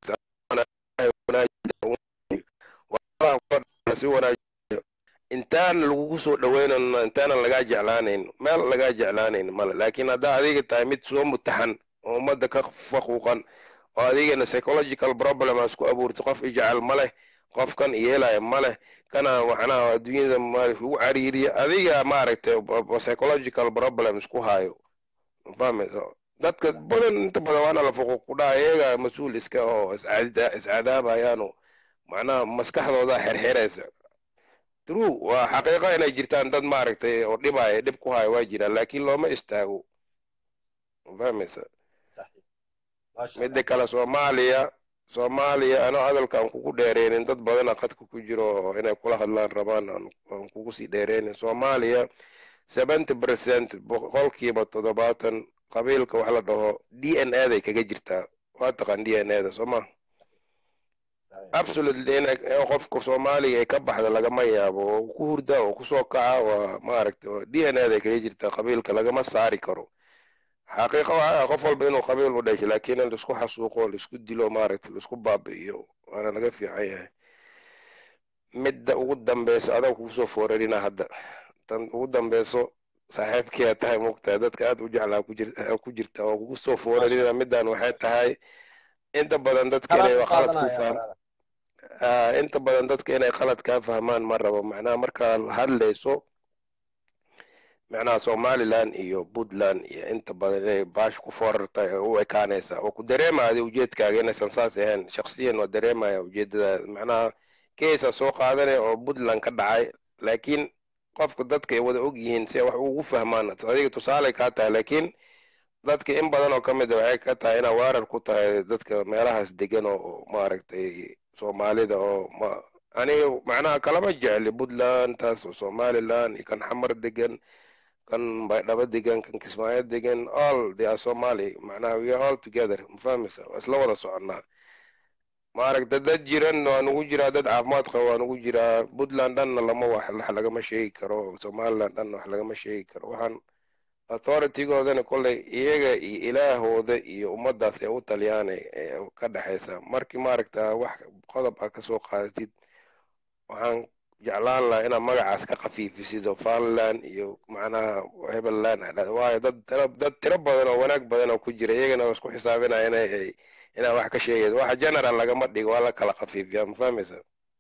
si wanaajiyo intaan lagugu soo dhaweynayno intaanan lagaa jeclaanayn meel lagaa jeclaanayn male laakiin haddaa adiga tahay mid soo mutaxan oo ummadda ka faquuqan oo adigana psychological problem aa isku abuurtay qof ijecel ma leh qofkan yeelaya ma leh kana waxnaha adduunyada ugu cariiriya adiga maaragtay psychological problem isku hayo fahmaysa dadka badan inta badan waana la fuquuq ku dhaha iyaga mas-uul iska oo iscadaabayaano macnaha maskaxdooda xerxeraysa true waa xaqiiqa inay jirtaan dad maaragtay oo dhibaya dhib ku haya waa jiraan laakiin looma istaago fahmaysa midda kale soomaaliya soomaaliya anoo hadalkaan kugu dheereynin dad badana qadka ku jiro inay kula hadlaan rabaan aan kugu sii dheereynin soomaaliya seventy percent boqolkiiba toddobaatan qabiilka wax la dhaho d n a day kaga jirtaa waa taqaan d n a da sooma absolutely in qofka soomaaliga ay ka baxda lagama yaabo oo ku hurda oo kusoo kaca waa maaragtay d n a day kaga jirtaa qabiilka lagama saari karo xaqiiqa waa qof walba inuu qabiil u dhashay laakiin in laisku xasuuqo laisku dilo maaragtay laisku baabi'iyo waana laga fiican yahay midda ugu dambeysa adaa kugu soo foorarina hadda tan ugu dambeyso saaxiibkiia tahay mugtahay dadka aad u jeclaa ku jirta oo kugu soo foorarina middan waxay tahay inta badan dadka inay qalad ku fahmaan inta badan dadka inay qalad kaa fahmaan ma rabo macnaha markaa hadlayso macnaha Somaliland iyo Puntland iyo inta badan inay baash ku foorartay oo u ekaanaysa oo ku dareemaade ujeedkaaga inaysan saas ahayn shakhsiyan oo dareemaya ujeedada macnaha keesa soo qaadanay oo Puntland ka dhacay laakiin qofka dadka ay wada og yihiin si wax ugu fahmaan adiga tusaale ka tahay laakiin dadka in badan oo kamid ah waxay ka tahay inay weerar ku tahay dadka meelahaas degan oo maaragtay Soomaalida oo aniga macnaha kalama jecli Puntland taas oo Somaliland kan xamar degan kan baydhabo degan kan kismaayo degan all they are Somali macnaha we are all together mafahmaysa isla wada soconnaa maaragta dad jiran waa nugu jiraa dad caafimaad qaba waa nugu jiraa Puntland dhanna lama wax lagama sheegi karo Somaliland dhanna wax lagama sheegi karo waxaan authoritygoodana kolley iyaga iyo ilaahooda iyo ummadaas ay u taliyaan ka dhaxaysa markii maaragta wax qodob ah kasoo qaadatid waxaan jeclaan lahaa inaad magacaas ka khafiifisid oo Finland iyo macnaha Hebelland waayo dad dad tiro badan oo wanaag badan oo ku jira iyagana isku xisaabinaya inay inaa wax ka sheegayso waxa general lagama dhigo waa la kala khafiifiyaa ma fahmaysa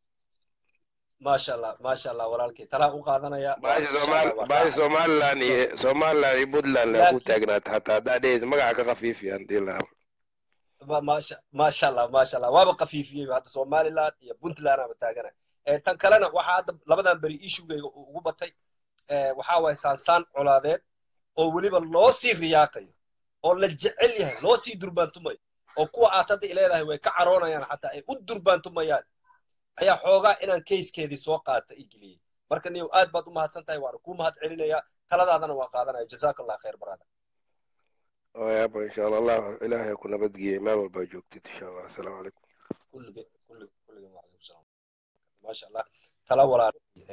maasha allah maasha allah walaalkii talaa u qaadanaya baahi Somaliland iyo Somaliland iyo Puntland la ku taagnaata hataa dadheed magaca ka khafiifiyaan dilaha maasha maasha allah maasha allah waaba khafiifiyay hadda Somaliland iyo Puntland ama taagana ee tan kalena waxa hadda labadan bari issue-gayga ugu batay ee waxa way saansaan colaadeed oo waliba loo sii riyaaqayo oo la jecel yahay loo sii durbaantumay oo kuwa aatada ileedahay way ka caroonayaan hatta ay u durbaantumayaan ayaa xoogaa inaan keyskeedii soo qaata igiliyay marka niyo aad baad u mahadsan tahay waan ku mahad celinayaa taladaadana waan qaadanaya jazaakallahu khayr barada ويابا إن شاء الله الله إلهي يكون بدقي ما بجوكتي إن شاء الله. السلام عليكم. كل كل كل وعليكم السلام ما شاء الله تلا ولا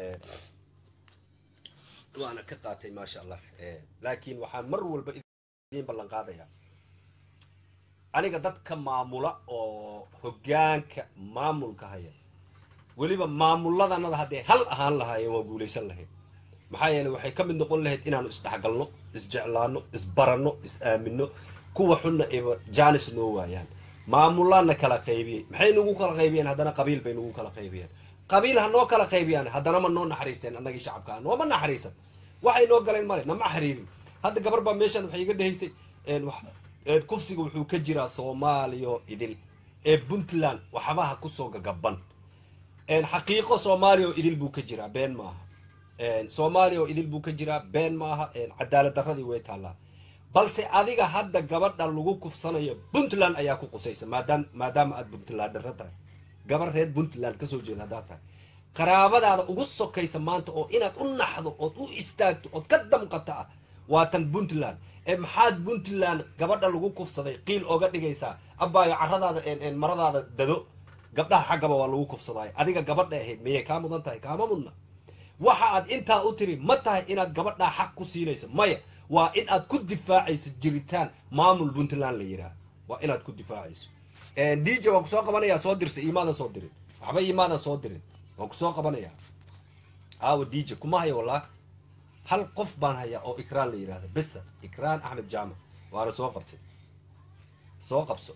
وأنا كقاتي ما شاء الله لكن وحان مر والبئين بلن قاضيها aniga dadka maamula oo hoggaanka maamulka haya waliba maamuladana hadee hal ahaan lahaayeen waa guuleysan lahayd maxaa yeelay waxay ka mid noqon lahayd inaanu isdhaxgalno isjeclaano isbarano is-aamino kuwa xunna ee jaanis noo waayaan maamulana kala qaybiyay maxay nagu kala qaybiyeen haddana qabiil bay nagu kala qaybiyeen qabiil ha noo kala qaybiyaan haddana ma noo naxariisteen annagii shacabka ah nooma naxariisan waxay noo galeen male nama xiriirin hadda gabar baa meeshan waxay iga dhahaysay kufsiga wuxuu ka jiraa Soomaaliya idil ee Puntland waxbaha ku soo gagaban een xaqiiqo Soomaaliya idil buu ka jiraa been maaha een Soomaaliya idil buu ka jiraa been maaha een cadaalad darradii way taalaa balse adiga hadda gabadha lagu kufsanayo Puntland ayaa ku qusaysa maadaama maadaama aad Puntland darrada gabar reer Puntland ka soo jeeda data qaraabadaada ugu sokaysa maanta oo inaad u naxdo oo u istaagto oo ka damqata waatan Puntland ee maxaad Puntland gabadha lagu kufsaday qiil oga dhigaysaa abaayo carradaada een een maradaada dado gabdhaha xaggaba waa lagu kufsaday adiga gabadha ahayd miyay ka mudan tahay kaama mudna waxa aad intaa u tiri ma tahay inaad gabadha xaq ku siinayso maya waa in aad ku difaacayso jiritaan maamul Puntland la yiraahdo waa inaad ku difaacayso ee D J waa ku soo qabanaya soo dirsa iimaada soo dirin waxba iimaada soo dirin waa ku soo qabanaya aaw D J kuma hayo walaa hal qof baan hayaa oo ikraan la yiraahdo bas ikraan Ahmed Jaama waana soo qabtay soo qabso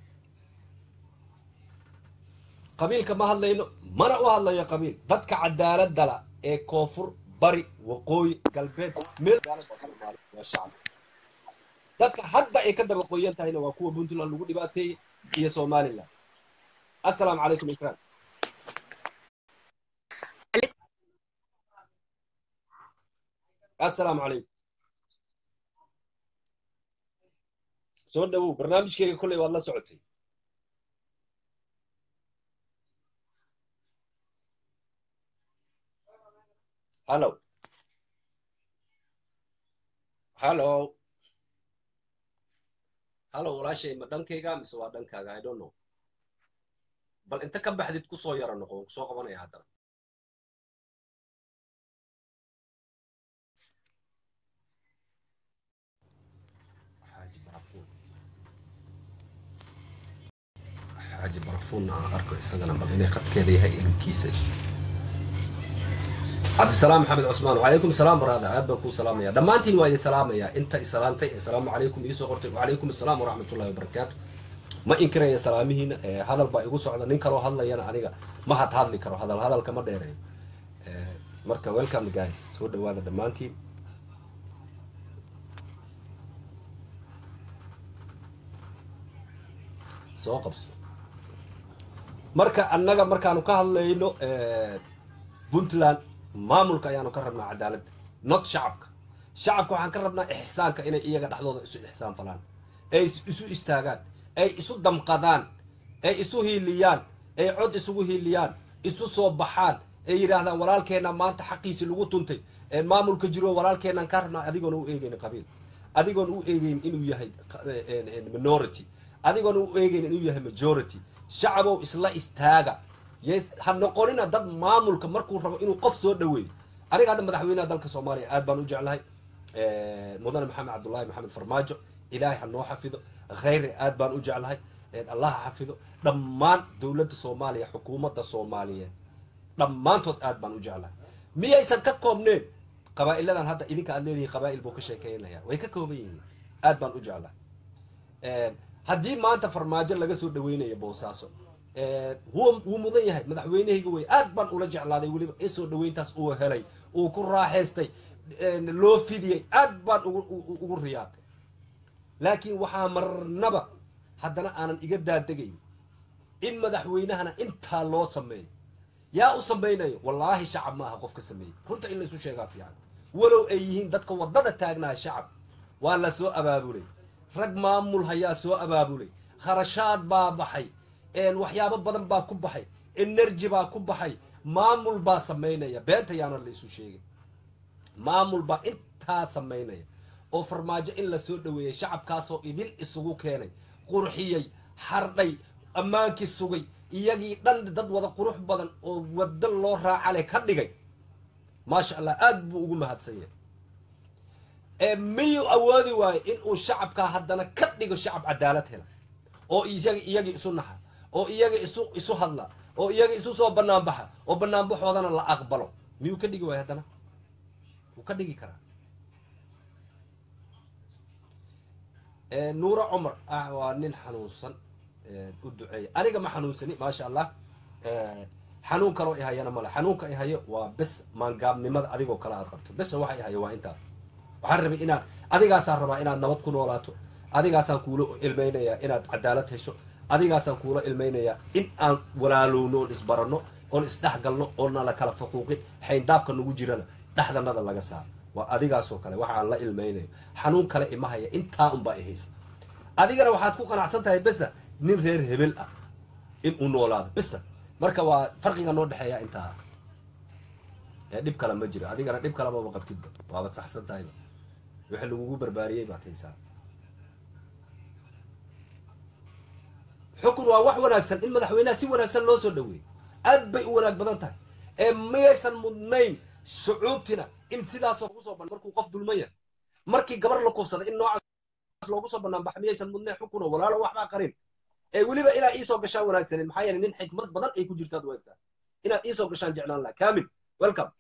qabiilka ma hadlayno mana u hadlayo qabiil dadka cadaaladda la ee koonfur bari waqooyi galbeed meel waa shacab dadka hadda ay ka daba qoyan tahayna waa kuwa Puntland lagu dhibaateeyay iyo Somaliland assalaamu calaykum ikraan السلام عليكم سو دو برنامجكيga kulay waad la socotay hello hello hello walaashay ma dhankayga mise waa dhankaaga I don't know bal inta ka baxdid ku soo yara noqo ku soo qabanaya hadda حاجة برفون أركو إستغنى بغيني خد كذا هاي الكيسة عبد السلام محمد عثمان وعليكم السلام برادة عاد بكون سلام يا دمانتين وايد سلام يا أنت سلامتي السلام عليكم يسوع قرتي وعليكم السلام ورحمة الله وبركاته ما إنكر يا سلامي هنا هذا الباقي يقول سعدا ننكروا هذا يانا عليك ما حد هذا نكروا هذا هذا الكمر دايرين مركا ويلكم جايز هو ده هذا دمانتين سوق بس marka annaga markaanu ka hadlayno ee Puntland maamulka ayaanu ka rabnaa cadaalad not shacabka shacabka waxaan ka rabnaa ihsaanka inay iyaga dhaxdooda isu ihsaan falaan ay isu istaagaan ay isu damqadaan ay isu hiiliyaan ay cod isugu hiiliyaan isu soo baxaan ay yiraahdaan walaalkeena maanta xaqiisi lagu tuntay ee maamulka jiro walaalkeena ka rabnaa adigoon u eegayn qabiil adigoon u eegayn inuu yahay minority adigoon u eegayn inuu yahay majority shacabo isla istaaga yes han noqonina dad maamulka markuu rabo inuu qof soo dhaweeyo aniga hadda madaxweynaha dalka Soomaaliya aad baan u jeclahay ee mudane maxamed cabdullaahi maxamed farmaajo ilaahay ha noo xafido khayr aad baan u jeclahay ee allah xafido dhammaan dawladda Soomaaliya xukuumadda Soomaaliya dhammaantood aad baan u jeclahay miyaysan ka koobneen qabaa'iladan hadda idinka aad leedahay qabaa'il buu ka sheekeynaya way ka kooban yihiin aad baan u jeclahay ee haddii maanta farmaajo laga soo dhaweynayo boosaaso ee huwa uu mudan yahay madaxweynahayga way aad baan ula jeclaaday waliba in soo dhaweyntaas uu helay uu ku raaxaystay loo fidiyay aad baan ugu ugu riyaaqay laakiin waxaa marnaba haddana aanan iga daadegay in madaxweynahana intaa loo sameeyo yaa u samaynayo wallaahi shacab ma aha qofka sameeyay runta in la isu sheegaa fiican walow ay yihiin dadka wadada taagnaa shacab waa la soo abaabulay rag maamul hayaa soo abaabulay kharashaad baa baxay een waxyaabo badan baa ku baxay energy baa ku baxay maamul baa sameynaya beenta yaana la isu sheegay maamul baa intaa sameynaya oo farmaajo in la soo dhaweeyay shacabkaasoo idil isugu keenay qurxiyay xardhay ammaankii sugay iyagii dhan dad wada qurux badan oo waddo loo raaca leh ka dhigay maasha allah aad buu ugu mahadsan yahay ee miyuu awoodi waayo inuu shacabkaa haddana ka dhigo shacab cadaalad hela oo iyaga iyagii isu naxa oo iyaga isu isu hadla oo iyaga isu soo bannaan baxa oo bannaanbaxoodana la aqbalo miyuu ka dhigi waayo haddana wuu ka dhigi karaa nuura cumar ah waa nin xanuunsan u duceeya aniga ma xanuunsani maasha allah xanuun kaloo ihayana male xanuunka ihayo waa bes maangaabnimada adigoo kale aad qabto bes waxa ihayo waa intaa waxaan rabay inaad adigaasaan rabaa inaad nabad ku noolaato adigaasaan kuula ilmaynayaa inaad cadaalad hesho adigaasaan kuula ilmaynayaa in aan walaalowno oon isbaranno oon isdhexgalno oona la kala faquuqin xayndaabka nagu jirana dhexdanada laga saaro waa adigaasoo kale waxa aan la ilmaynayo xanuun kale imahaya intaa unbaa ihaysa adigana waxaad ku qanacsan tahay besa nin reer hebel ah in uu noolaado besa marka waa farqiga noo dhexeeya intaa ee dhib kale ma jiro adigana dhib kale maba qabtidba waabad saxsan tahayba wixii lagugu barbaariyey baad haysaa xukun waa wax wanaagsan in madaxweynaha si wanaagsan loo soo dhaweeyo aad bay u wanaag badan tahay ee miyaysan mudnayn shucuubtina in sidaasoo lagu soo ban markuu qof dulmaya markii gabar la kufsaday in noocaas loogu soo bannaan baxa miyaysan mudnayn xukuno walaalo waxbaa qarin ee weliba inaad iisoo gashaan wanaagsanin maxaa yeelay nin xikmad badan ay ku jirtaad u egtaa inaad iisoo gashaan jeclaan laha kamil welcome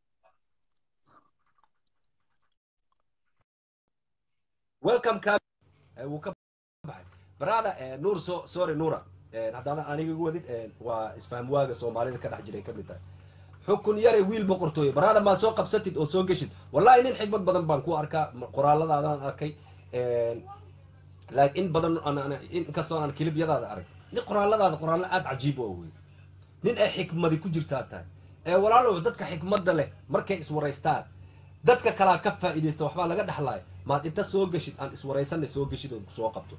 welcome kamil wuu ka baxay brother nuur so sorry nuura haddaadan aniga igu wadid waa isfaham waaga soomaalida ka dhex jiray ka mid tahay xukun yare wiil boqortooye brother maa soo qabsatid oo soo geshid wallahi nin xikmad badan baan ku arkaa qoraaladaadaan arkay laakiin in badan inkastoo aan kilibyadaada arag nin qoraaladaada qoraallo aad cajiib oo wey nin ay xikmadi ku jirtaa tahay ee walaalow dadka xikmadda leh markay iswaraystaan dadka kalaa ka faa'iidaysta waxbaa laga dhexlaaya maad inta soo geshid aan iswaraysanay soo geshid oo kusoo qabto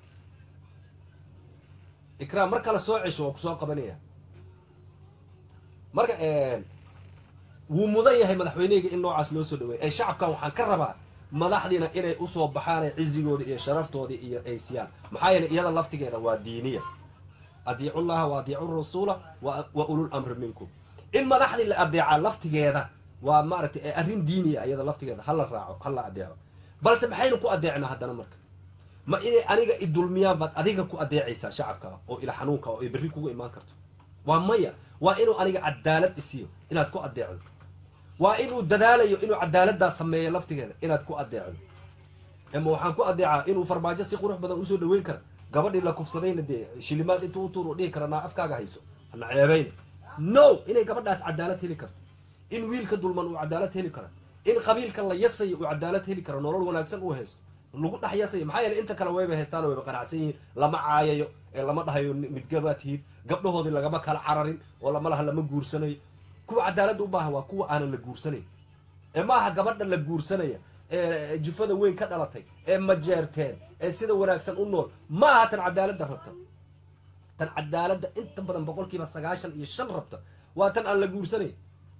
ikraam mar kale soo cesho waa kusoo qabanaya marka wuu mudan yahay madaxweyneyga in noocaas loo soo dhaweeyo ee shacabkan waxaan ka rabaa madaxdiina inay usoo baxaan cizigooda iyo sharaftoodii iyo ay siyaan maxaa yeelay iyada laftigeeda waa diiniya adiicu llaha wa adiicu rasuula wa ulul amri minkum in madaxdii la adeeca laftigeeda waa maaragtay arrin diiniya iyada laftigeeda hala raaco hala adeeco balse maxaynu ku adeecnaa haddana marka ma inay aniga idulmiyaan baad adiga ku adeecaysaa shacabka oo ila xanuunka oo ay berri kugu imaan karto waa maya waa inuu aniga cadaalad isiyo inaad ku adeecdo waa inuu dadaalayo inuu cadaaladdaa sameeyo laftigeeda inaad ku adeecdo ama waxaan ku adeecaa inuu farmaajo si qurux badan usoo dhaweyn kara gabadhii la kufsadayna dee shilimaad intuu u tuur u dhihi kara naa afkaaga hayso ana ceebayn no inay gabadhaas cadaalad heli karto in wiilka dulman uu cadaalad heli karo in qabiilka la yasayo uu cadaalad heli karo nolol wanaagsan uu haysto lagu dhex yasayo maxaa yeelay inta kale wayba haystaan wayba qanacsan yihiin lama caayayo ee lama dhahayo midgabaad tihiin gabdhahoodii lagama kala cararin oo lama laha lama guursanayo kuwa cadaaladda u baahan waa kuwa aanan la guursanayn ee maaha gabadha la guursanaya ee jufada weyn ka dhalatay ee majeerteen ee sida wanaagsan u nool ma aha tan cadaaladda rabta tan cadaaladda inta badan boqolkiiba sagaashan iyo shan rabta waa tan aan la guursanayn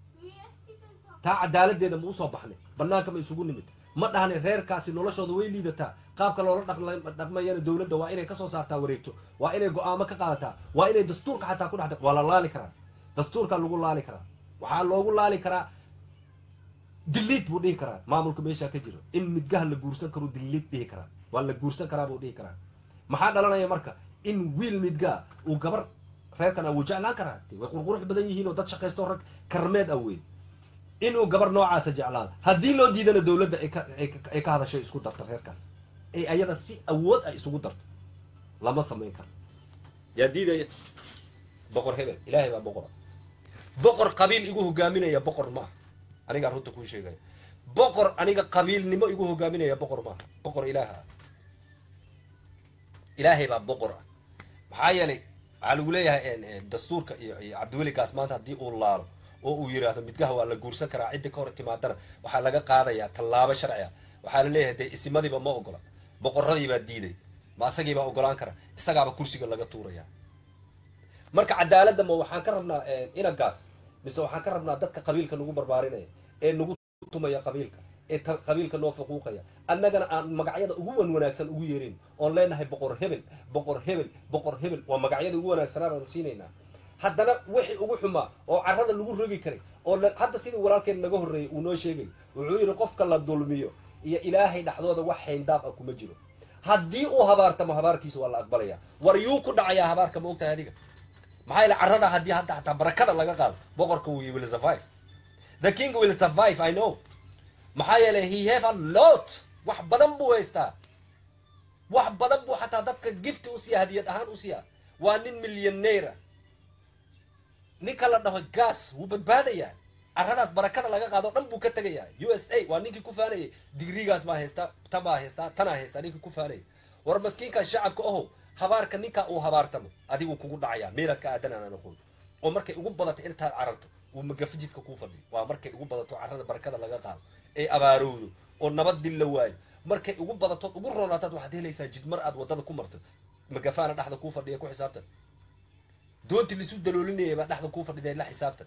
taa cadaaladdeeda ma usoo baxnay banaanka ma isugu nimid ma dhahnay reerkaasi noloshooda way liidataa qaabka loola dhaqmayana dowladda waa inay kasoo saartaa wareegto waa inay go-aamo ka qaadataa waa inay dastuurka xataa ku dhex waa la laali karaa dastuurkaa lagu laali karaa waxaa loogu laali karaa diliid buu dhihi karaa maamulka meeshaa ka jiro in midgaha la guursan karo diliid dhihi karaa waa la guursan karaa buu dhihi karaa maxaa dhalanaya marka in wiil midgaa uu gabar reerkan wuu jeclaan karaa way qurqurux badan yihiin oo dad shaqaysto rag karmeed ah weyn inuu gabar noocaasa jeclaado haddii loo diidana dowladda ay ka hadasho isku darta reerkaas ay ayada si awood ay isugu darto lama samayn karo yaa diidaya boqor hebel ilaahay baa boqora boqor qabiil igu hogaaminaya boqor maaha anigaa runta kuu sheegaya boqor aniga qabiilnimo igu hogaaminaya boqor maaha boqor ilaaha ilaahay baa boqor ah maxaa yeelay waxaa lagu leeyahay dastuurka iyo iyo cabdiweli gaas maanta haddii uu laalo oo uu yiraahdo midgaha waa la guursan karaa ciddi ka hor timaadana waxaa laga qaadayaa tallaabo sharciya waxaa la leeyahay dee isimadiiba ma ogola boqoradiibaa diiday ma asagiibaa ogolaan kara isagaaba kursiga laga tuurayaa marka cadaaladda ma waxaan ka rabnaa inagaas mise waxaan ka rabnaa dadka qabiilka nagu barbaarinaya ee nagu tumaya qabiilka ee qabiilka noo faquuqaya annagana aan magacyada ugu wan wanaagsan ugu yeerin oon leenahay boqor hebel boqor hebel boqor hebel waa magacyada ugu wanaagsanaa baan siinaynaa haddana wixii ugu xumaa oo carrada lagu rogi karay oo hadda sidii walaalkeen naga horreeyay uu noo sheegay wuxuu yidhi qofka la dulmiyo iyo ilaahay dhexdooda wax hayndaab ah kuma jiro haddii uu habaartamo habaarkiisa waa la aqbalayaa war yuu ku dhacayaa habaarka ma ogtahay adiga maxaa yeele carrada haddii hadda xataa barakada laga qaado boqorka will survive the king will survive I know maxaa yeele he have a lot wax badan buu haystaa wax badan buu xataa dadka gift u siiya hadiyad ahaan u siiya waa nin millionaire ninka la dhaho gas wuu badbaadayaa carradaas barakada laga qaado dhan buu ka tegayaa U S A waa ninkii ku faanayay digrigaas baa haystaa tan baa haystaa tanaa haystaa ninkii ku faanayay war maskiinka shacabka oho habaarka ninka uu habaartamo adigu kugu dhacayaa meelaad ka aadan aan aqoon oo markay ugu badato intaad cararto uu magafijidka kuu fadhiyo waa markay ugu badato carrada barakada laga qaado ee abaarowdo oo nabad dil la waayo markay ugu badato ugu roonaataad waxaad helaysaa jidmar aad wadada ku marto magafaana dhexda kuu fadhiya ku xisaabtan doontii lisu daloolinayay baa dhexda kuu fadhiday la xisaabtan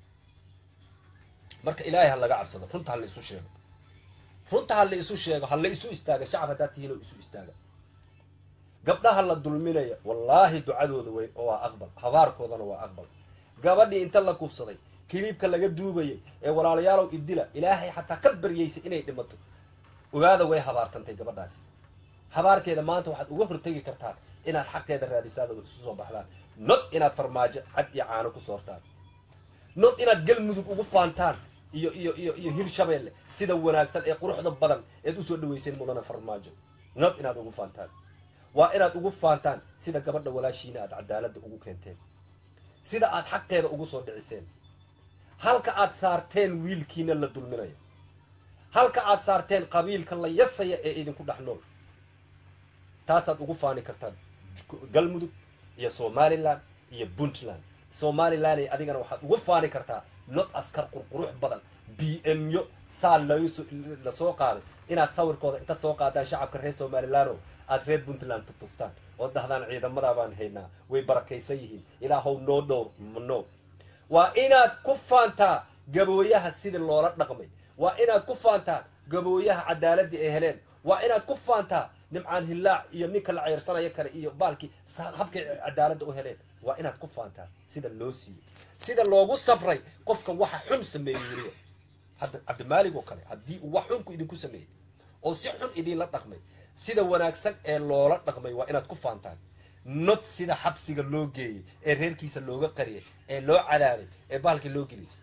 marka ilaahay ha laga cabsado runta ha la isu sheego runta ha la isu sheego ha la isu istaaga shacab haddaad tihiin oo isu istaaga gabdhaha la dulminaya wallaahi ducadooda weyn oo waa aqbal habaarkoodana waa aqbal gabadhii inta la kufsaday kiliibka laga duubayay ee walaalayaalow idila ilaahay xataa ka baryaysay inay dhimato ogaada way habaartantay gabadhaasi habaarkeeda maanta waxaad uga hortegi kartaan inaad xaqeeda raadisaadooda isu soo baxdaan not inaad farmaajo cad iyo caano ku soortaan not inaad galmudug ugu faantaan iyo iyo iyo iyo hirshabeelle sida wanaagsan ee quruxda badan eed usoo dhaweyseen mudana farmaajo not inaad ugu faantaan waa inaad ugu faantaan sida gabadha walaashiina aad cadaaladda ugu keenteen sida aad xaqeeda ugu soo dhiciseen halka aad saarteen wiilkiina la dulminaya halka aad saarteen qabiilka la yasaya ee idinku dhex nool taasaad ugu faani kartaan galmudug iyo somaliland iyo puntland somaliland ee adigana waxaad ugu faani kartaa not askar qurqurux badan b m yo saa la soo qaaday inaad sawirkooda inta soo qaadaan shacabka reer somaliland aad reer puntland tutustaan oo dhahdaan ciidamadaa baan haynaa way barakaysan yihiin ilaahow noo dhowr no waa inaad ku faantaa gabooyaha sidii loola dhaqmay waa inaad ku faantaa gabooyaha cadaaladii ay heleen waa inaad ku faantaa nimcaan hillaac iyo ninka la ceyrsanaya kale iyo baalkii habkay cadaaladda u heleen waa inaad ku faantaa sida loo siiyey sida loogu sabray qofka waxa xun sameeyey weliba hadda cabdimaalig oo kale haddii uu wax xun ku idinku sameeyey oo si xun idinla dhaqmay sida wanaagsan ee loola dhaqmay waa inaad ku faantaan not sida xabsiga loo geeyey ee reerkiisa looga qariyay ee loo cadaabay ee baalkii loo geliyay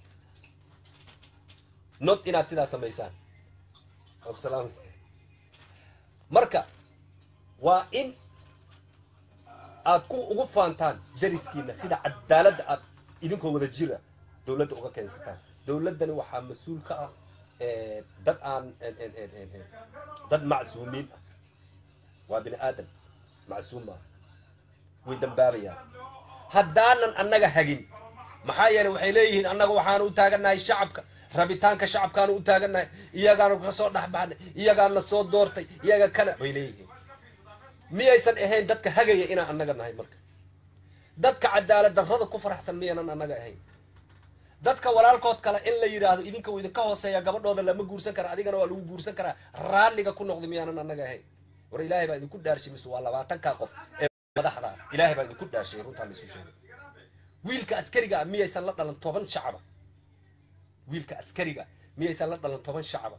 not inaad sidaa samaysaan salaam marka waa in aad ku ugu faantaan dariskiina sida cadaaladda aad idinkoo wada jira dowladda uga keensataan dowladdani waxaa mas-uul ka ah dad aan dad macsuumiin ah waa bini aadam macsuum ah way dambaabayaan haddaanan annaga hagin maxaa yeelay waxay leeyihiin annaga waxaanu u taagannahay shacabka rabitaanka shacabkaanu u taagannahay iyagaanu ka soo dhexbaxnay iyagaana soo doortay iyaga kana bay leeyihiin miyaysan ahayn dadka hagaya inaan annaga nahay marka dadka cadaalad darrada ku faraxsan miyaanan annaga ahayn dadka walaalkood kale in la yidhaahdo idinka uu idinka hooseeya gabadhooda lama guursan kara adigana waa lagu guursan karaa raalliga ku noqda miyaanan annaga ahayn war ilaahay baa idinku dhaarshay mise waa labaatankaa qof ee madaxda ah ilaahay baa idinku dhaarshay runtaa laisu sheegay wiilka askariga ah miyaysan la dhalan toban shacaba wiilka askariga miyaysan la dhalan toban shacaba